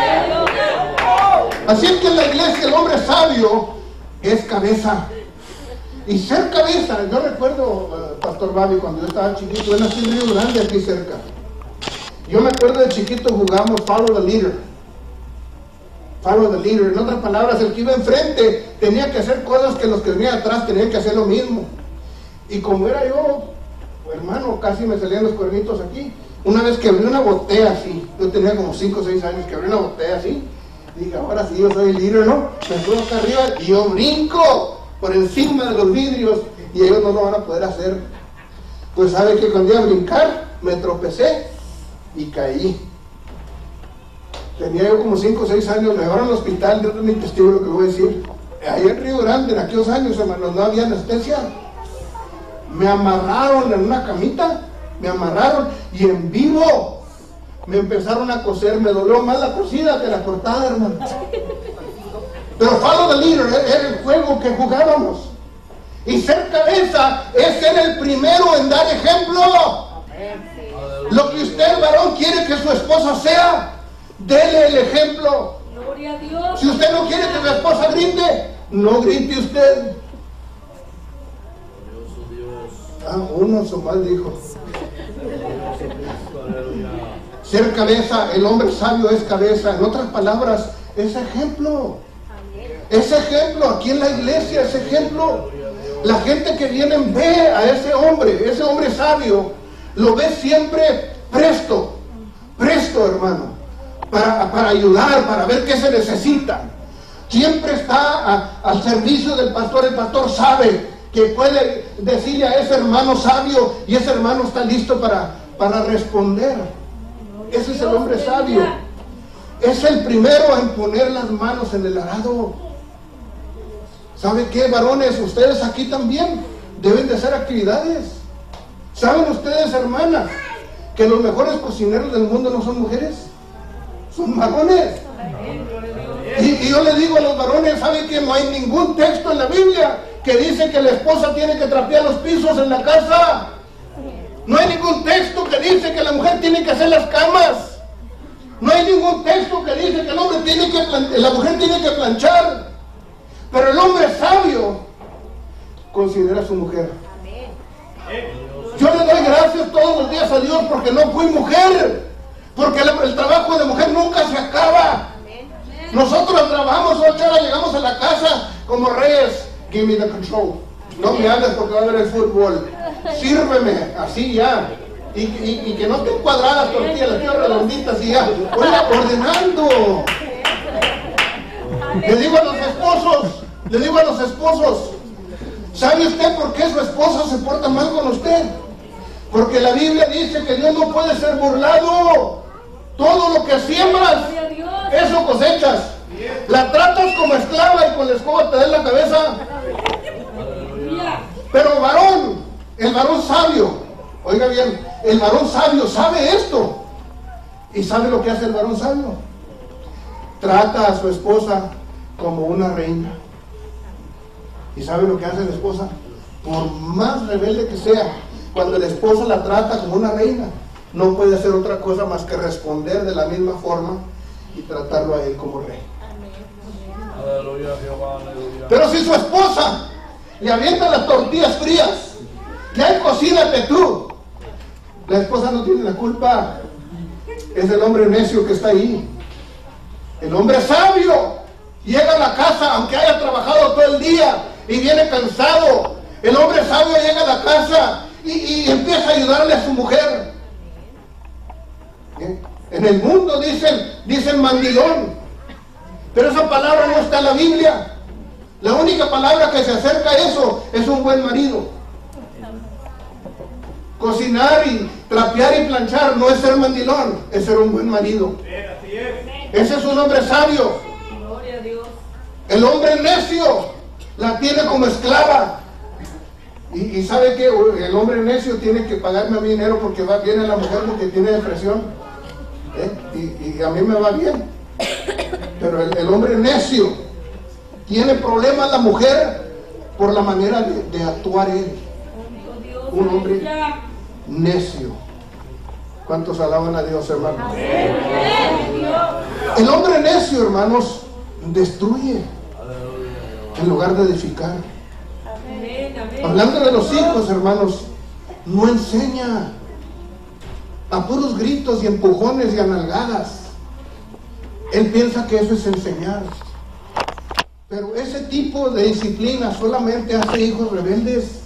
Así es que en la iglesia el hombre sabio es cabeza. Y ser cabeza, yo recuerdo, Pastor Babi, cuando yo estaba chiquito, yo nací en Río Grande, aquí cerca. Yo me acuerdo de chiquito jugábamos Follow the Leader. Follow the Leader. En otras palabras, el que iba enfrente tenía que hacer cosas que los que venían atrás tenían que hacer lo mismo. Y como era yo, hermano, casi me salían los cuernitos aquí. Una vez que abrí una botella así, yo tenía como 5 o 6 años, que abrí una botella así, dije, ahora sí yo soy el líder, ¿no? Me subo acá arriba y yo brinco por encima de los vidrios y ellos no lo van a poder hacer. Pues sabe que cuando iba a brincar, me tropecé y caí. Tenía yo como 5 o 6 años, me llevaron al hospital, yo no es mi testigo lo que voy a decir. Allá en Río Grande, en aquellos años, hermanos, no había anestesia. Me amarraron en una camita, me amarraron y en vivo me empezaron a coser. Me dolió más la cosida que la cortada, hermano. Pero Follow the Leader era el juego que jugábamos. Y ser cabeza es ser el primero en dar ejemplo. Lo que usted, varón, quiere que su esposa sea, dele el ejemplo. Gloria a Dios. Si usted no quiere que su esposa grite, no grite usted. Uno su mal dijo. Ser cabeza, el hombre sabio es cabeza. En otras palabras, es ejemplo. Es ejemplo, aquí en la iglesia es ejemplo. La gente que viene ve a ese hombre sabio, lo ve siempre presto, hermano, para ayudar, para ver qué se necesita. Siempre está al servicio del pastor. El pastor sabe que puede decirle a ese hermano sabio y ese hermano está listo para responder. Ese es el hombre sabio. Es el primero en poner las manos en el arado. ¿Sabe qué, varones? Ustedes aquí también deben de hacer actividades. ¿Saben ustedes, hermanas, que los mejores cocineros del mundo no son mujeres? Son varones. Y yo le digo a los varones, ¿saben que no hay ningún texto en la Biblia que dice que la esposa tiene que trapear los pisos en la casa? No hay ningún texto que dice que la mujer tiene que hacer las camas. No hay ningún texto que dice que la mujer tiene que planchar. Pero el hombre sabio considera a su mujer. Yo le doy gracias todos los días a Dios porque no fui mujer. Porque el trabajo de mujer nunca se acaba. Nosotros trabajamos 8 horas, llegamos a la casa como reyes. Give me the control. No me hables porque va a haber el fútbol. Sírveme, así ya. Y que no estén cuadradas tortillas, las quiero redonditas y ya. Oiga, ordenando. Le digo a los esposos, ¿sabe usted por qué su esposa se porta mal con usted? Porque la Biblia dice que Dios no puede ser burlado. Todo lo que siembras, Gloria a Dios. eso cosechas. La tratas como esclava y con la escoba te da en la cabeza. Aleluya. Pero varón, el varón sabio, oiga bien, el varón sabio sabe esto. ¿Y sabe lo que hace el varón sabio? Trata a su esposa como una reina. ¿Y sabe lo que hace la esposa? Por más rebelde que sea, cuando la esposa la trata como una reina, no puede hacer otra cosa más que responder de la misma forma y tratarlo a él como rey. Aleluya, Jehová, aleluya. Pero si su esposa le avienta las tortillas frías, ya cocínate tú, la esposa no tiene la culpa. Es el hombre necio que está ahí. El hombre sabio llega a la casa aunque haya trabajado todo el día y viene cansado. El hombre sabio llega a la casa y empieza a ayudarle a su mujer. ¿Bien? En el mundo dicen mandilón, pero esa palabra no está en la Biblia. La única palabra que se acerca a eso es un buen marido. Cocinar y trapear y planchar no es ser mandilón, es ser un buen marido. Ese es un hombre sabio. Gloria a Dios. El hombre necio la tiene como esclava. Y sabe que el hombre necio tiene que pagarme a mí dinero porque viene la mujer porque tiene depresión. Y a mí me va bien. Pero el hombre necio tiene problemas la mujer por la manera de actuar él. Oh, Dios. Un hombre Aleluya. necio. ¿Cuántos alaban a Dios, hermanos? Amén, Dios. El hombre necio, hermanos, destruye en lugar de edificar. Amén, amén. Hablando de los hijos, hermanos, no enseña. A puros gritos y empujones y analgadas. Él piensa que eso es enseñar. Pero ese tipo de disciplina solamente hace hijos rebeldes.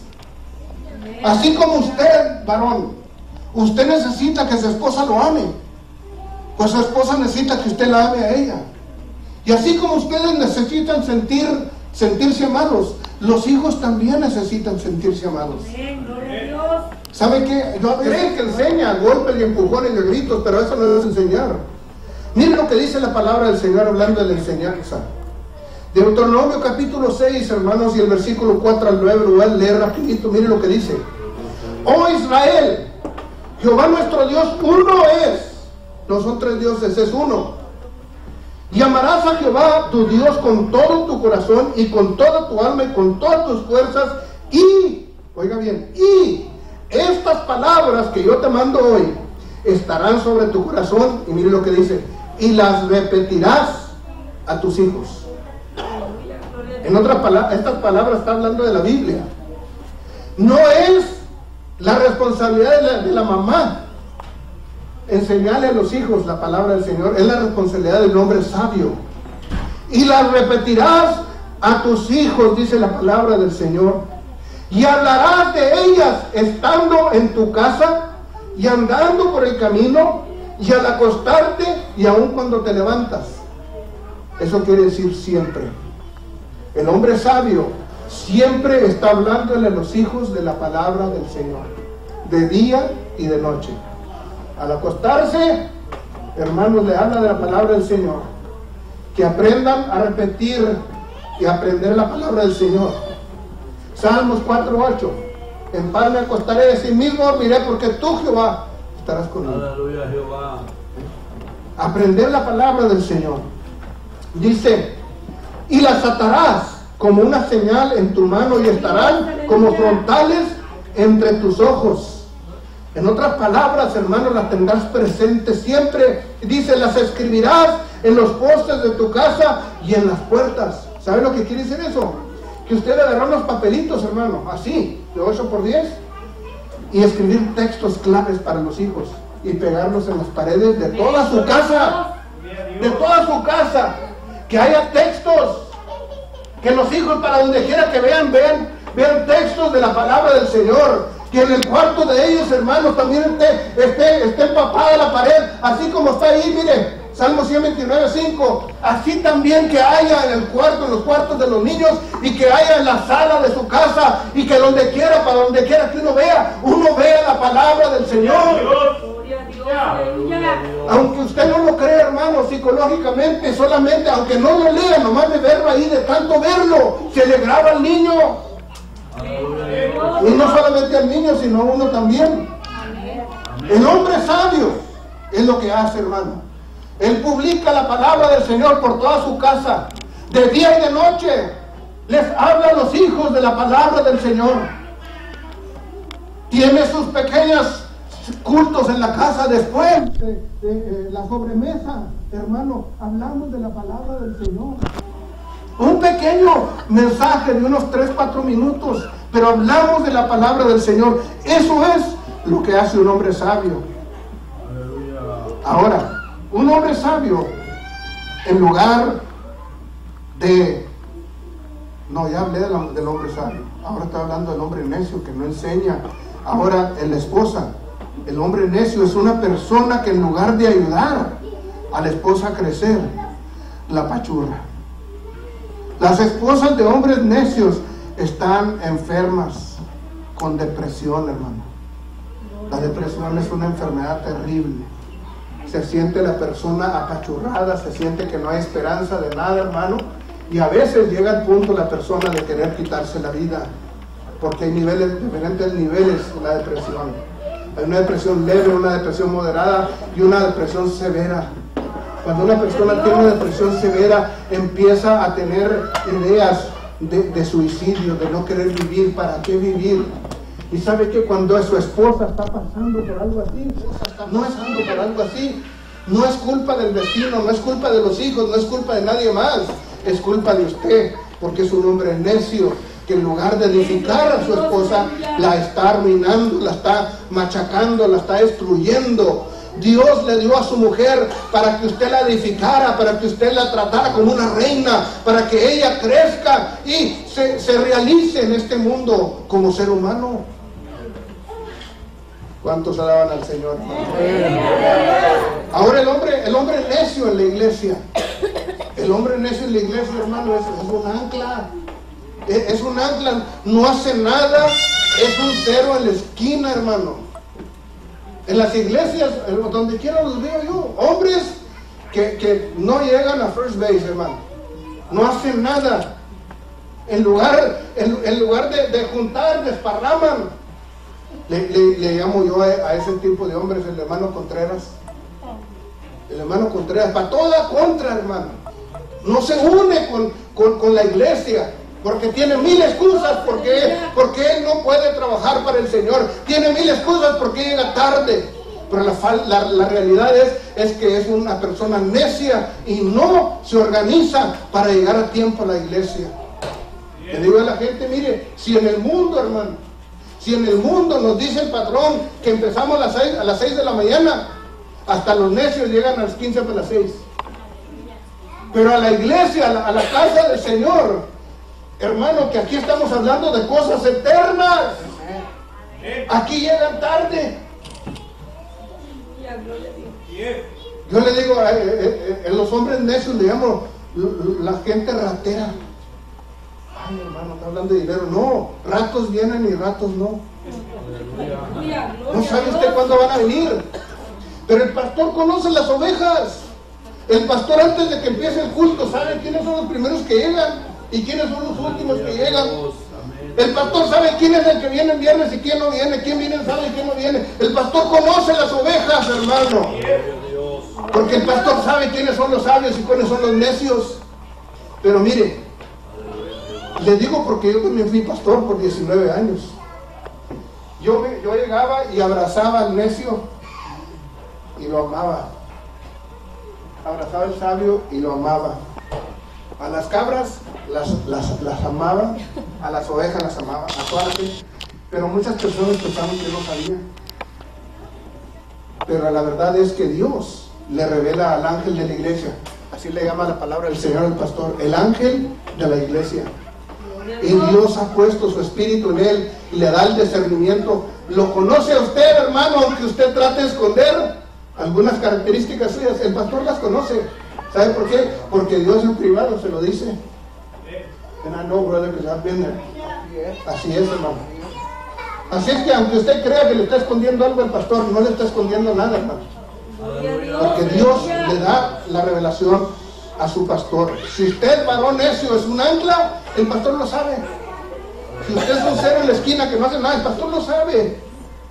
Así como usted, varón, usted necesita que su esposa lo ame, pues su esposa necesita que usted la ame a ella. Y así como ustedes necesitan sentirse amados, los hijos también necesitan sentirse amados. Amén, gloria a Dios. ¿Sabe qué? Yo creo que enseña golpes y empujones y gritos, pero eso no es enseñar. Miren lo que dice la palabra del Señor hablando de la enseñanza. Deuteronomio capítulo 6, hermanos, y el versículo 4 al 9, lo voy a leer rapidito. Miren lo que dice. Oh Israel, Jehová nuestro Dios uno es. No son tres dioses, es uno. Y amarás a Jehová tu Dios con todo tu corazón y con toda tu alma y con todas tus fuerzas. Y, oiga bien, y estas palabras que yo te mando hoy estarán sobre tu corazón. Y mire lo que dice. Y las repetirás a tus hijos. En otras palabras, estas palabras están hablando de la Biblia. No es la responsabilidad de la mamá enseñarle a los hijos la palabra del Señor, es la responsabilidad del hombre sabio. Y las repetirás a tus hijos, dice la palabra del Señor, y hablarás de ellas estando en tu casa y andando por el camino y al acostarte y aun cuando te levantas. Eso quiere decir siempre. El hombre sabio siempre está hablándole a los hijos de la palabra del Señor, de día y de noche. Al acostarse, hermanos, le habla de la palabra del Señor. Que aprendan a repetir y aprender la palabra del Señor. Salmos 4:8. En paz me acostaré, así mismo dormiré, porque tú, Jehová, estarás conmigo. Aleluya, Jehová. Aprender la palabra del Señor. Dice, y las atarás como una señal en tu mano y estarán como frontales entre tus ojos. En otras palabras, hermanos, las tendrás presentes siempre. Dice, las escribirás en los postes de tu casa y en las puertas. ¿Sabe lo que quiere decir eso? Que usted le agarró unos papelitos, hermano, así, de 8x10, y escribir textos claves para los hijos y pegarlos en las paredes de toda su casa. De toda su casa. Que haya textos. Que los hijos, para donde quiera que vean vean textos de la palabra del Señor. Que en el cuarto de ellos, hermanos, también esté empapada la pared, así como está ahí, mire, Salmo 129:5. Así también que haya en el cuarto, en los cuartos de los niños, y que haya en la sala de su casa, y que donde quiera, para donde quiera que uno vea la palabra del Señor. Gloria a Dios. Aleluya. Aunque usted no lo cree, hermano, psicológicamente, solamente, aunque no lo lea, nomás de verlo ahí, de tanto verlo, se le graba al niño. Y no solamente al niño, sino a uno también. El hombre sabio es lo que hace, hermano. Él publica la palabra del Señor por toda su casa, de día y de noche. Les habla a los hijos de la palabra del Señor. Tiene sus pequeños cultos en la casa después de la sobremesa. Hermano, hablamos de la palabra del Señor. Un pequeño mensaje de unos 3-4 minutos, pero hablamos de la palabra del Señor. Eso es lo que hace un hombre sabio. Ahora, un hombre sabio, en lugar de... No, ya hablé del hombre sabio. Ahora estoy hablando del hombre necio que no enseña. Ahora, en la esposa, el hombre necio es una persona que en lugar de ayudar a la esposa a crecer, la apachurra. Las esposas de hombres necios están enfermas con depresión, hermano. La depresión es una enfermedad terrible. Se siente la persona apachurrada, se siente que no hay esperanza de nada, hermano. Y a veces llega al punto la persona de querer quitarse la vida, porque hay niveles, diferentes niveles de la depresión. Hay una depresión leve, una depresión moderada y una depresión severa. Cuando una persona tiene una depresión severa, empieza a tener ideas de suicidio, de no querer vivir. ¿Para qué vivir? Y sabe que cuando su esposa está pasando por algo así, no es culpa del vecino, no es culpa de los hijos, no es culpa de nadie más, es culpa de usted, porque es un hombre necio que en lugar de edificar a su esposa, la está arruinando, la está machacando, la está destruyendo. Dios le dio a su mujer para que usted la edificara, para que usted la tratara como una reina, para que ella crezca y se realice en este mundo como ser humano. ¿Cuántos alaban al Señor, hermano? Ahora el hombre necio en la iglesia. El hombre necio en la iglesia, hermano, es un ancla. Es un ancla, no hace nada, es un cero en la esquina, hermano. En las iglesias, donde quiera los veo yo, hombres que no llegan a first base, hermano. No hacen nada. En lugar de juntar, desparraman. Le llamo yo a ese tipo de hombres el hermano Contreras. El hermano Contreras, para toda contra, hermano. No se une con la iglesia, porque tiene 1000 excusas porque él no puede trabajar para el Señor. Tiene 1000 excusas porque llega tarde. Pero la realidad es que es una persona necia y no se organiza para llegar a tiempo a la iglesia. Le digo a la gente, mire, si en el mundo, hermano, si en el mundo nos dice el patrón que empezamos a las 6 de la mañana, hasta los necios llegan a las 15 para las 6. Pero a la iglesia, a la casa del Señor, hermano, que aquí estamos hablando de cosas eternas. Aquí llegan tarde. Yo le digo, a los hombres necios le llamo la gente ratera. Ay, hermano, está hablando de dinero. No, ratos vienen y ratos no. No sabe usted cuándo van a venir. Pero el pastor conoce las ovejas. El pastor, antes de que empiece el culto, sabe quiénes son los primeros que llegan y quiénes son los últimos que llegan. El pastor sabe quién es el que viene el viernes y quién no viene, quién viene el sábado y quién no viene. El pastor conoce las ovejas, hermano. Porque el pastor sabe quiénes son los sabios y quiénes son los necios. Pero mire, les digo porque yo también fui pastor por 19 años. Yo llegaba y abrazaba al necio y lo amaba. Abrazaba al sabio y lo amaba. A las cabras las amaba, a las ovejas las amaba, a todas. Pero muchas personas pensaban que no sabían. Pero la verdad es que Dios le revela al ángel de la iglesia. Así le llama la palabra del Señor al pastor, el ángel de la iglesia. Y Dios ha puesto su espíritu en él y le da el discernimiento. Lo conoce a usted, hermano, aunque usted trate de esconder. algunas características suyas, el pastor las conoce. ¿Sabe por qué? Porque Dios en privado se lo dice. And I know, brother, because I've been there. Así es, hermano. Así es que aunque usted crea que le está escondiendo algo al pastor, no le está escondiendo nada, hermano. Porque Dios le da la revelación a su pastor. Si usted, varón necio, es un ancla, el pastor lo sabe. Si usted es un cero en la esquina que no hace nada, el pastor lo sabe.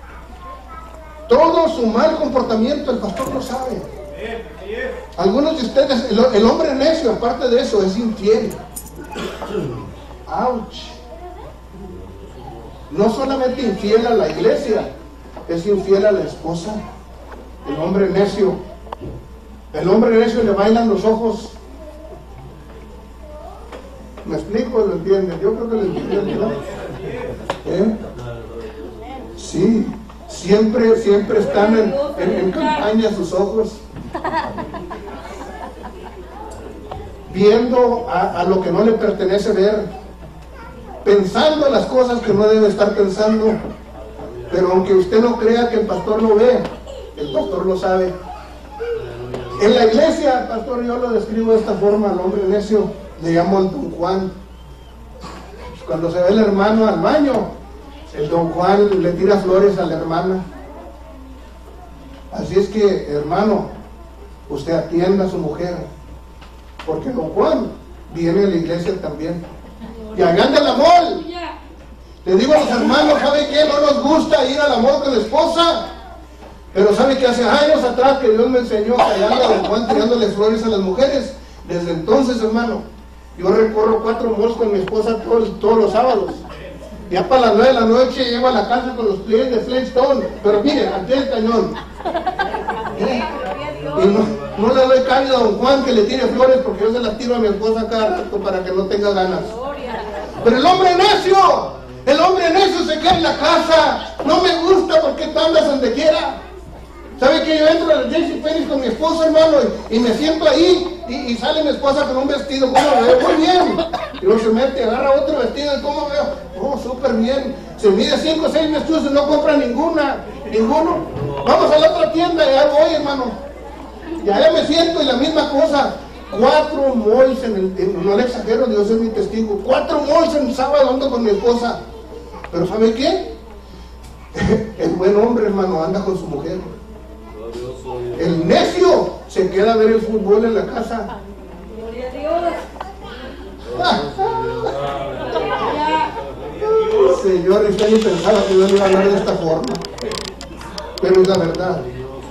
Todo su mal comportamiento, el pastor lo sabe. Algunos de ustedes, el hombre necio, aparte de eso, es infiel. Ouch. No solamente infiel a la iglesia, es infiel a la esposa. El hombre necio le bailan los ojos. ¿Me explico? ¿Lo entienden? Yo creo que lo entienden, ¿no? Sí, siempre están en campaña sus ojos, viendo a lo que no le pertenece ver, pensando las cosas que no debe estar pensando. Pero aunque usted no crea que el pastor lo ve, el pastor lo sabe. En la iglesia, pastor, yo lo describo de esta forma: al hombre necio le llamo el don Juan. Cuando se ve el hermano al baño, el don Juan le tira flores a la hermana. Así es que, hermano, usted atienda a su mujer, porque don Juan viene a la iglesia también. Y allá anda la mall. Le digo a los hermanos, ¿sabe qué? No nos gusta ir a la mall con la esposa. Pero ¿sabe que hace años atrás que Dios me enseñó que allá anda don Juan tirándole flores a las mujeres? Desde entonces, hermano, yo recorro 4 malls con mi esposa todos los sábados. Ya para las 9 de la noche llego a la casa con los pliegues de Flintstone. Pero mire, ante el cañón. Y no le doy cálido a don Juan que le tire flores, porque yo se las tiro a mi esposa cada rato para que no tenga ganas. Pero el hombre necio se queda en la casa. No me gusta porque tú andas donde quiera. ¿Sabe que yo entro al JCPenney con mi esposa, hermano, y me siento ahí y sale mi esposa con un vestido? ¿Cómo lo veo? Muy bien. Y luego se mete, agarra otro vestido, ¿y cómo veo? Oh, súper bien. Se mide 5 o 6 vestidos y no compra ninguno. Vamos a la otra tienda y ya voy, hermano. Y allá me siento y la misma cosa. 4 malls no le exagero, Dios es mi testigo. 4 malls en sábado ando con mi esposa. Pero ¿sabe qué? El buen hombre, hermano, anda con su mujer. El necio se queda a ver el fútbol en la casa. Señor, usted ni pensaba que yo le iba a hablar de esta forma, pero es la verdad.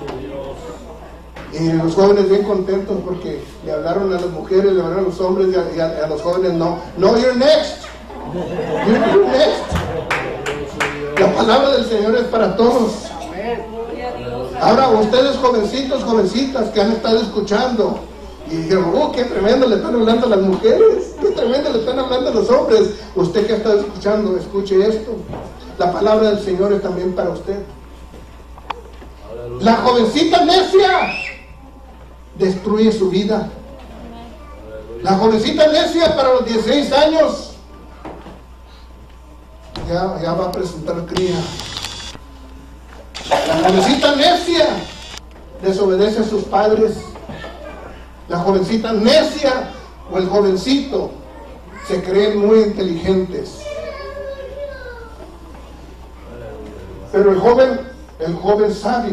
Y los jóvenes bien contentos porque le hablaron a las mujeres, le hablaron a los hombres y a los jóvenes no. No, you're next. You're next. La palabra del Señor es para todos. Ahora ustedes jovencitos, jovencitas que han estado escuchando y dijeron, oh, qué tremendo le están hablando a las mujeres, qué tremendo le están hablando a los hombres. Usted que ha estado escuchando, escuche esto. La palabra del Señor es también para usted. La jovencita necia destruye su vida. La jovencita necia para los 16 años ya va a presentar cría. La jovencita necia desobedece a sus padres. La jovencita necia o el jovencito se creen muy inteligentes. Pero el joven sabio,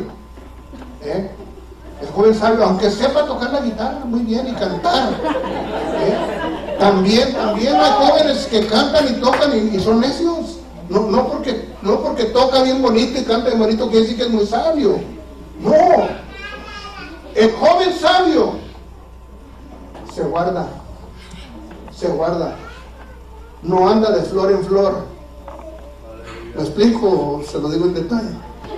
el joven sabio, aunque sepa tocar la guitarra muy bien y cantar, también hay jóvenes que cantan y tocan y son necios. No porque toca bien bonito y canta bien bonito quiere decir que es muy sabio. No. El joven sabio se guarda. No anda de flor en flor. ¿Me explico? Se lo digo en detalle.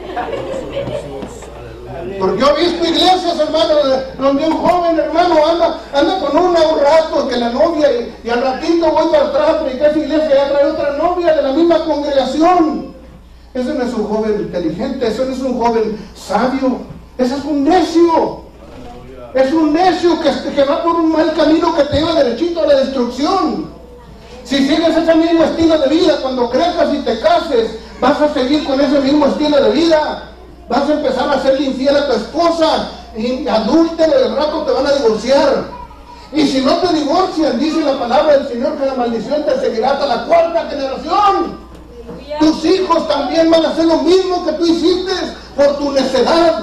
Porque yo he visto iglesias, hermano, donde un joven, hermano, anda con una un rato, que la novia, y al ratito voy para atrás a predicar esa iglesia y ya trae otra novia de la misma congregación. Ese no es un joven inteligente, eso no es un joven sabio, ese es un necio. Es un necio que va por un mal camino que te lleva derechito a la destrucción. Si sigues ese mismo estilo de vida, cuando crezcas y te cases, vas a seguir con ese mismo estilo de vida. Vas a empezar a hacerle infiel a tu esposa. Y adúltero, del rato te van a divorciar. Y si no te divorcian, dice la palabra del Señor, que la maldición te seguirá hasta la 4ª generación. Tus hijos también van a hacer lo mismo que tú hiciste por tu necedad.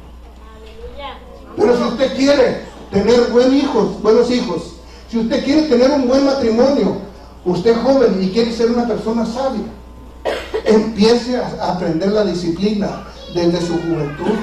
Pero si usted quiere tener buenos hijos, si usted quiere tener un buen matrimonio, usted joven y quiere ser una persona sabia, empiece a aprender la disciplina desde su juventud.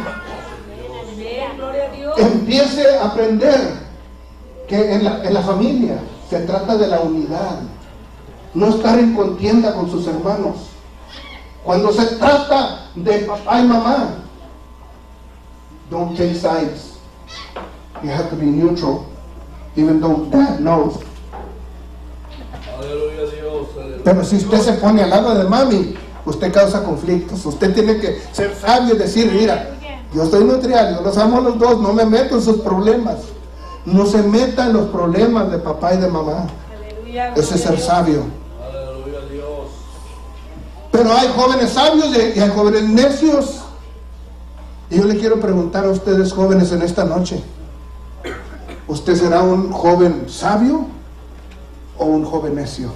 Empiece a aprender que en la familia se trata de la unidad, no estar en contienda con sus hermanos. Cuando se trata de papá y mamá, don't take sides. You have to be neutral, even though dad knows. Aleluya, Dios. Aleluya. Pero si usted se pone al lado de mami, usted causa conflictos. Usted tiene que ser sabio y decir, mira, yo estoy neutral, yo los amo a los dos, no me meto en sus problemas. No se meta en los problemas de papá y de mamá. Ese es ser sabio. Aleluya, Dios. Pero hay jóvenes sabios y hay jóvenes necios. Y yo le quiero preguntar a ustedes, jóvenes, en esta noche, ¿usted será un joven sabio o un joven necio?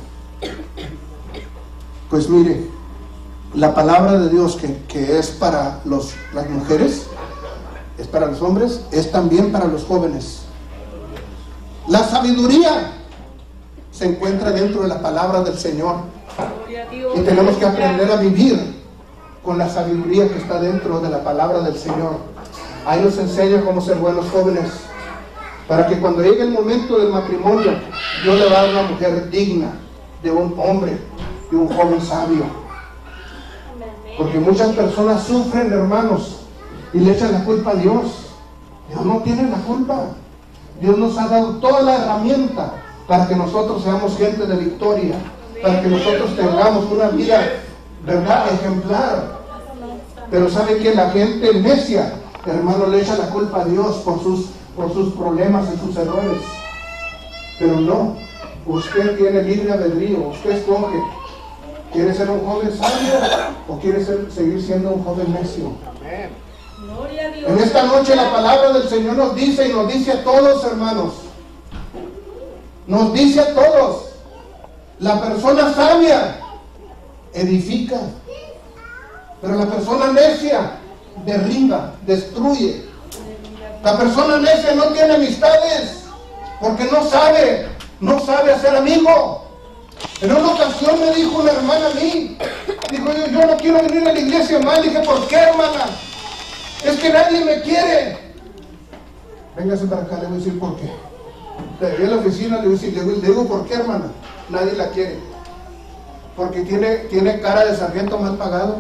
Pues mire, la palabra de Dios que es para las mujeres, es para los hombres, es también para los jóvenes. La sabiduría se encuentra dentro de la palabra del Señor. Y tenemos que aprender a vivir con la sabiduría que está dentro de la palabra del Señor. Ahí nos enseña cómo ser buenos jóvenes, para que cuando llegue el momento del matrimonio, Dios le va a dar una mujer digna de un hombre, de un joven sabio. Porque muchas personas sufren, hermanos, y le echan la culpa a Dios. Dios no tiene la culpa. Dios nos ha dado toda la herramienta para que nosotros seamos gente de victoria, para que nosotros tengamos una vida, ¿verdad?, ejemplar. Pero ¿sabe qué? La gente necia, hermano, le echa la culpa a Dios por sus problemas y sus errores. Pero no, usted tiene libre albedrío, usted escoge. ¿Quiere ser un joven sabio o quiere seguir siendo un joven necio? En esta noche la palabra del Señor nos dice, y nos dice a todos, hermanos, nos dice a todos, la persona sabia edifica, pero la persona necia derriba, destruye. La persona necia no tiene amistades porque no sabe hacer amigo. En una ocasión me dijo una hermana a mí, dijo, yo no quiero venir a la iglesia más. Dije, ¿por qué, hermana? Es que nadie me quiere. Véngase para acá, le voy a decir por qué. Le voy a la oficina, le digo, ¿por qué, hermana? Nadie la quiere. Porque tiene cara de sargento mal pagado,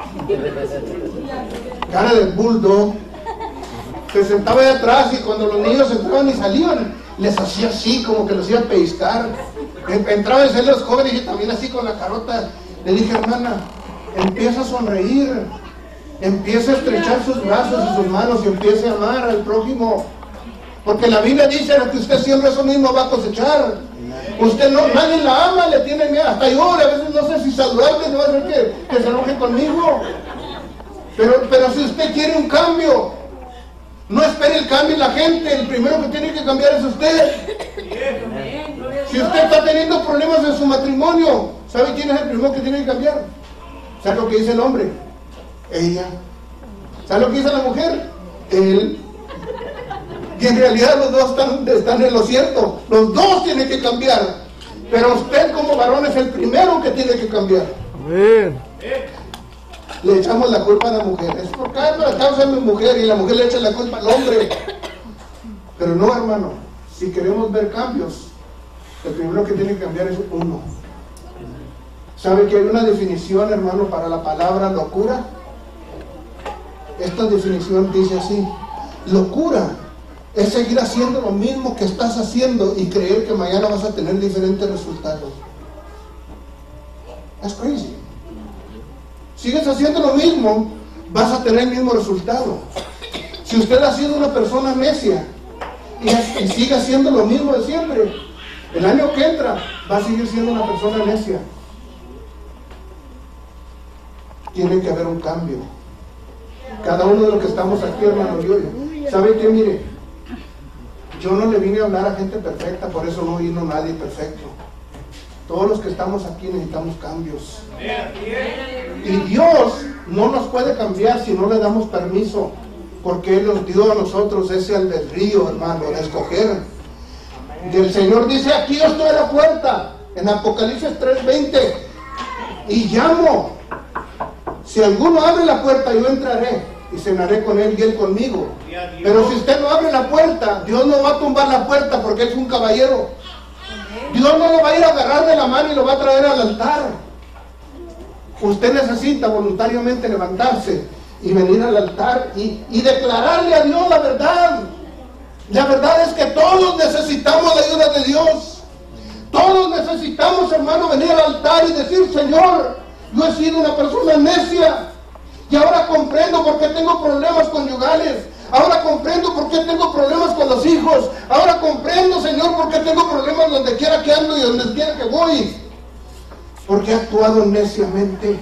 cara de bulldog. Se sentaba ahí atrás y cuando los niños entraban y salían, les hacía así, como que los iba a pellizcar. Entraban y salían los jóvenes y también así con la carota. Le dije, hermana, empieza a sonreír, empieza a estrechar sus brazos y sus manos y empiece a amar al prójimo. Porque la Biblia dice que usted siempre eso mismo va a cosechar. Usted no, nadie la ama, le tiene miedo. Hasta yo a veces no sé si saludarle, no va a ser que se enoje conmigo. Pero si usted quiere un cambio, no espere el cambio en la gente. El primero que tiene que cambiar es usted. Si usted está teniendo problemas en su matrimonio, ¿sabe quién es el primero que tiene que cambiar? ¿Sabe lo que dice el hombre? Ella. ¿Sabe lo que dice la mujer? Él. Y en realidad los dos están en lo cierto. Los dos tienen que cambiar. Pero usted como varón es el primero que tiene que cambiar. Amén. Le echamos la culpa a la mujer. Es por causa de mi mujer, y la mujer le echa la culpa al hombre. Pero no, hermano. Si queremos ver cambios, el primero que tiene que cambiar es uno. ¿Sabe que hay una definición, hermano, para la palabra locura? Esta definición dice así: locura es seguir haciendo lo mismo que estás haciendo y creer que mañana vas a tener diferentes resultados. That's crazy. Sigues haciendo lo mismo, vas a tener el mismo resultado. Si usted ha sido una persona necia y sigue haciendo lo mismo de siempre, el año que entra va a seguir siendo una persona necia. Tiene que haber un cambio. Cada uno de los que estamos aquí, hermano, ¿sabe qué? Mire, yo no le vine a hablar a gente perfecta, por eso no vino nadie perfecto. Todos los que estamos aquí necesitamos cambios. Y Dios no nos puede cambiar si no le damos permiso, porque Él nos dio a nosotros ese albedrío, hermano, de escoger. Y el Señor dice, aquí yo estoy a la puerta, en Apocalipsis 3:20, y llamo. Si alguno abre la puerta, yo entraré y cenaré con él y él conmigo. Pero si usted no abre la puerta, Dios no va a tumbar la puerta porque es un caballero. Dios no lo va a ir a agarrar de la mano y lo va a traer al altar. Usted necesita voluntariamente levantarse y venir al altar y declararle a Dios la verdad. La verdad es que todos necesitamos la ayuda de Dios. Todos necesitamos, hermano, venir al altar y decir, Señor, yo he sido una persona necia y ahora comprendo por qué tengo problemas conyugales. Ahora comprendo por qué tengo problemas con los hijos. Ahora comprendo, Señor, por qué tengo problemas donde quiera que ando y donde quiera que voy. Porque he actuado neciamente.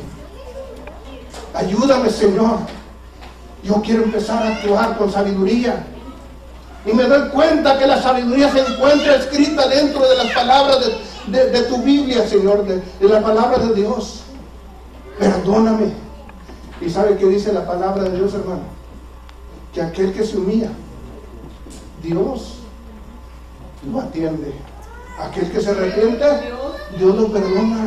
Ayúdame, Señor. Yo quiero empezar a actuar con sabiduría. Y me doy cuenta que la sabiduría se encuentra escrita dentro de las palabras de tu Biblia, Señor, de la palabra de Dios. Perdóname. ¿Y sabe qué dice la palabra de Dios, hermano? Que aquel que se humilla, Dios lo atiende. Aquel que se arrepiente, Dios lo perdona.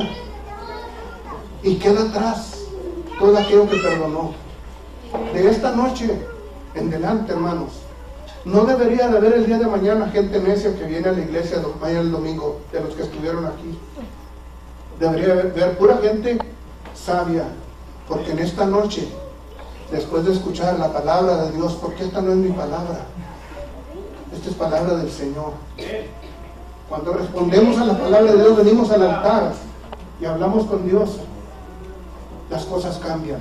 Y queda atrás todo aquello que perdonó. De esta noche en delante, hermanos, no debería de haber el día de mañana gente necia que viene a la iglesia mañana el domingo, de los que estuvieron aquí. Debería haber pura gente sabia, porque en esta noche, después de escuchar la palabra de Dios, porque esta no es mi palabra, esta es palabra del Señor. Cuando respondemos a la palabra de Dios, venimos al altar y hablamos con Dios, las cosas cambian.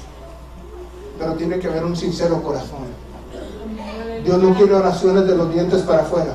Pero tiene que haber un sincero corazón. Dios no quiere oraciones de los dientes para afuera.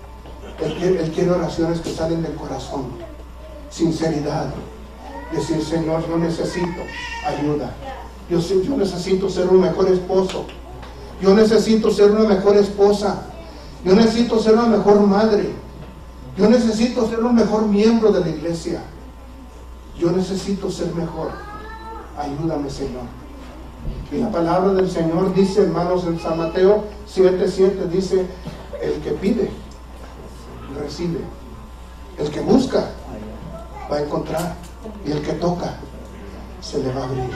Él quiere oraciones que salen del corazón. Sinceridad. Decir, Señor, yo necesito ayuda. Yo necesito ser un mejor esposo. Yo necesito ser una mejor esposa. Yo necesito ser una mejor madre. Yo necesito ser un mejor miembro de la iglesia. Yo necesito ser mejor. Ayúdame, Señor. Y la palabra del Señor dice, hermanos, en San Mateo 7:7 dice, el que pide, recibe. El que busca, va a encontrar. Y el que toca, se le va a abrir.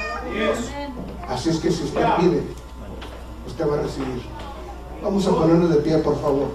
Así es que si usted pide, usted va a recibir. Vamos a ponernos de pie, por favor.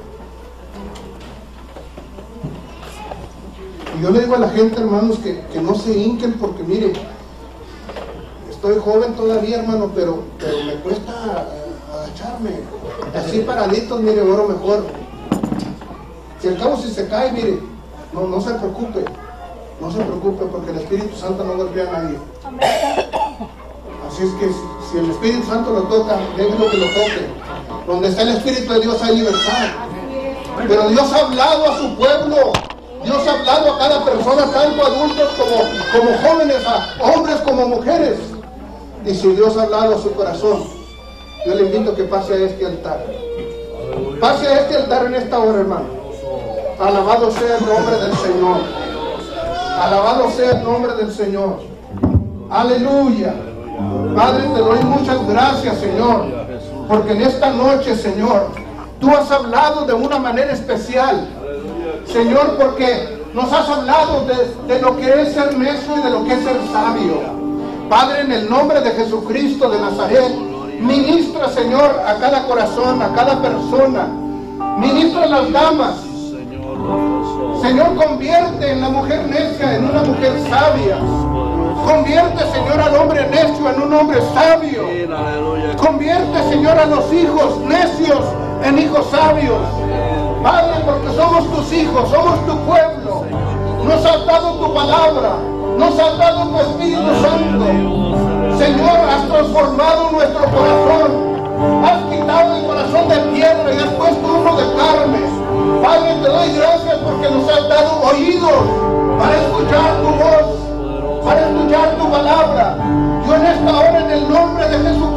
Y yo le digo a la gente, hermanos, que no se hinquen, porque mire, estoy joven todavía, hermano, pero me cuesta agacharme. Así paraditos, mire, oro mejor. Si al cabo si se cae, mire, no se preocupe. No se preocupe, porque el Espíritu Santo no golpea a nadie. Así es que si el Espíritu Santo lo toca, déjelo que lo toque. Donde está el Espíritu de Dios hay libertad. Pero Dios ha hablado a su pueblo. Dios ha hablado a cada persona, tanto adultos como jóvenes, a hombres como mujeres. Y si Dios ha hablado a su corazón, yo le invito a que pase a este altar. Pase a este altar en esta hora, hermano. Alabado sea el nombre del Señor. Alabado sea el nombre del Señor. Aleluya. Padre, te doy muchas gracias, Señor, porque en esta noche, Señor, tú has hablado de una manera especial, Señor, porque nos has hablado de lo que es ser necio y de lo que es ser sabio. Padre, en el nombre de Jesucristo de Nazaret, ministra, Señor, a cada corazón, a cada persona. Ministra a las damas. Señor, convierte en la mujer necia en una mujer sabia. Convierte, Señor, al hombre necio en un hombre sabio. Convierte, Señor, a los hijos necios en hijos sabios. Padre, porque somos tus hijos, somos tu pueblo. Nos has dado tu palabra, nos has dado tu Espíritu Santo. Señor, has transformado nuestro corazón. Has quitado el corazón de piedra y has puesto uno de carne. Padre, te doy gracias porque nos has dado oídos para escuchar tu voz, para escuchar tu palabra. Yo en esta hora, en el nombre de Jesucristo,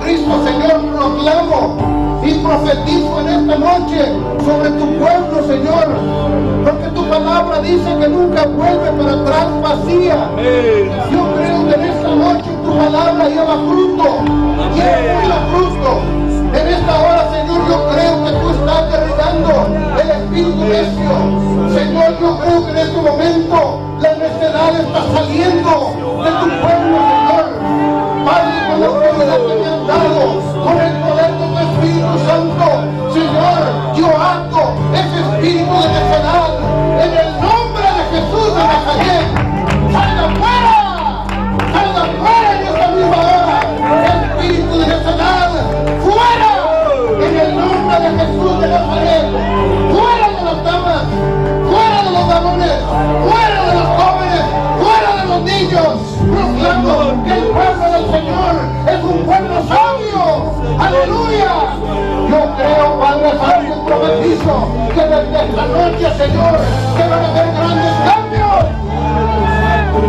Jesucristo, Señor, proclamo y profetizo en esta noche sobre tu pueblo, Señor, porque tu palabra dice que nunca vuelve para atrás vacía. Yo creo que en esta noche tu palabra lleva fruto, lleva fruto. En esta hora, Señor, yo creo que tú estás derribando el espíritu necio. Señor, yo creo que en este momento la necedad está saliendo de tu pueblo, Señor. Padre, con la autoridad que me han dado, con el poder de tu Espíritu Santo, Señor, yo ato ese espíritu de necedad en el nombre de Jesús de Nazaret. ¡Salga fuera! ¡Salga fuera en esta misma hora! ¡Espíritu de necedad! ¡Fuera! En el nombre de Jesús de Nazaret. ¡Fuera de las damas! ¡Fuera de los varones! ¡Fuera de los jóvenes! ¡Fuera de los niños! Proclamo que el pueblo del Señor es un pueblo sabio. ¡Aleluya! Yo creo, Padre Santo, y profetizo que desde esta noche, Señor, que van a haber grandes cambios.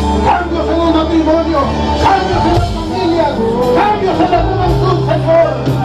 Cambios en el matrimonio, cambios en las familias, cambios en la juventud, Señor.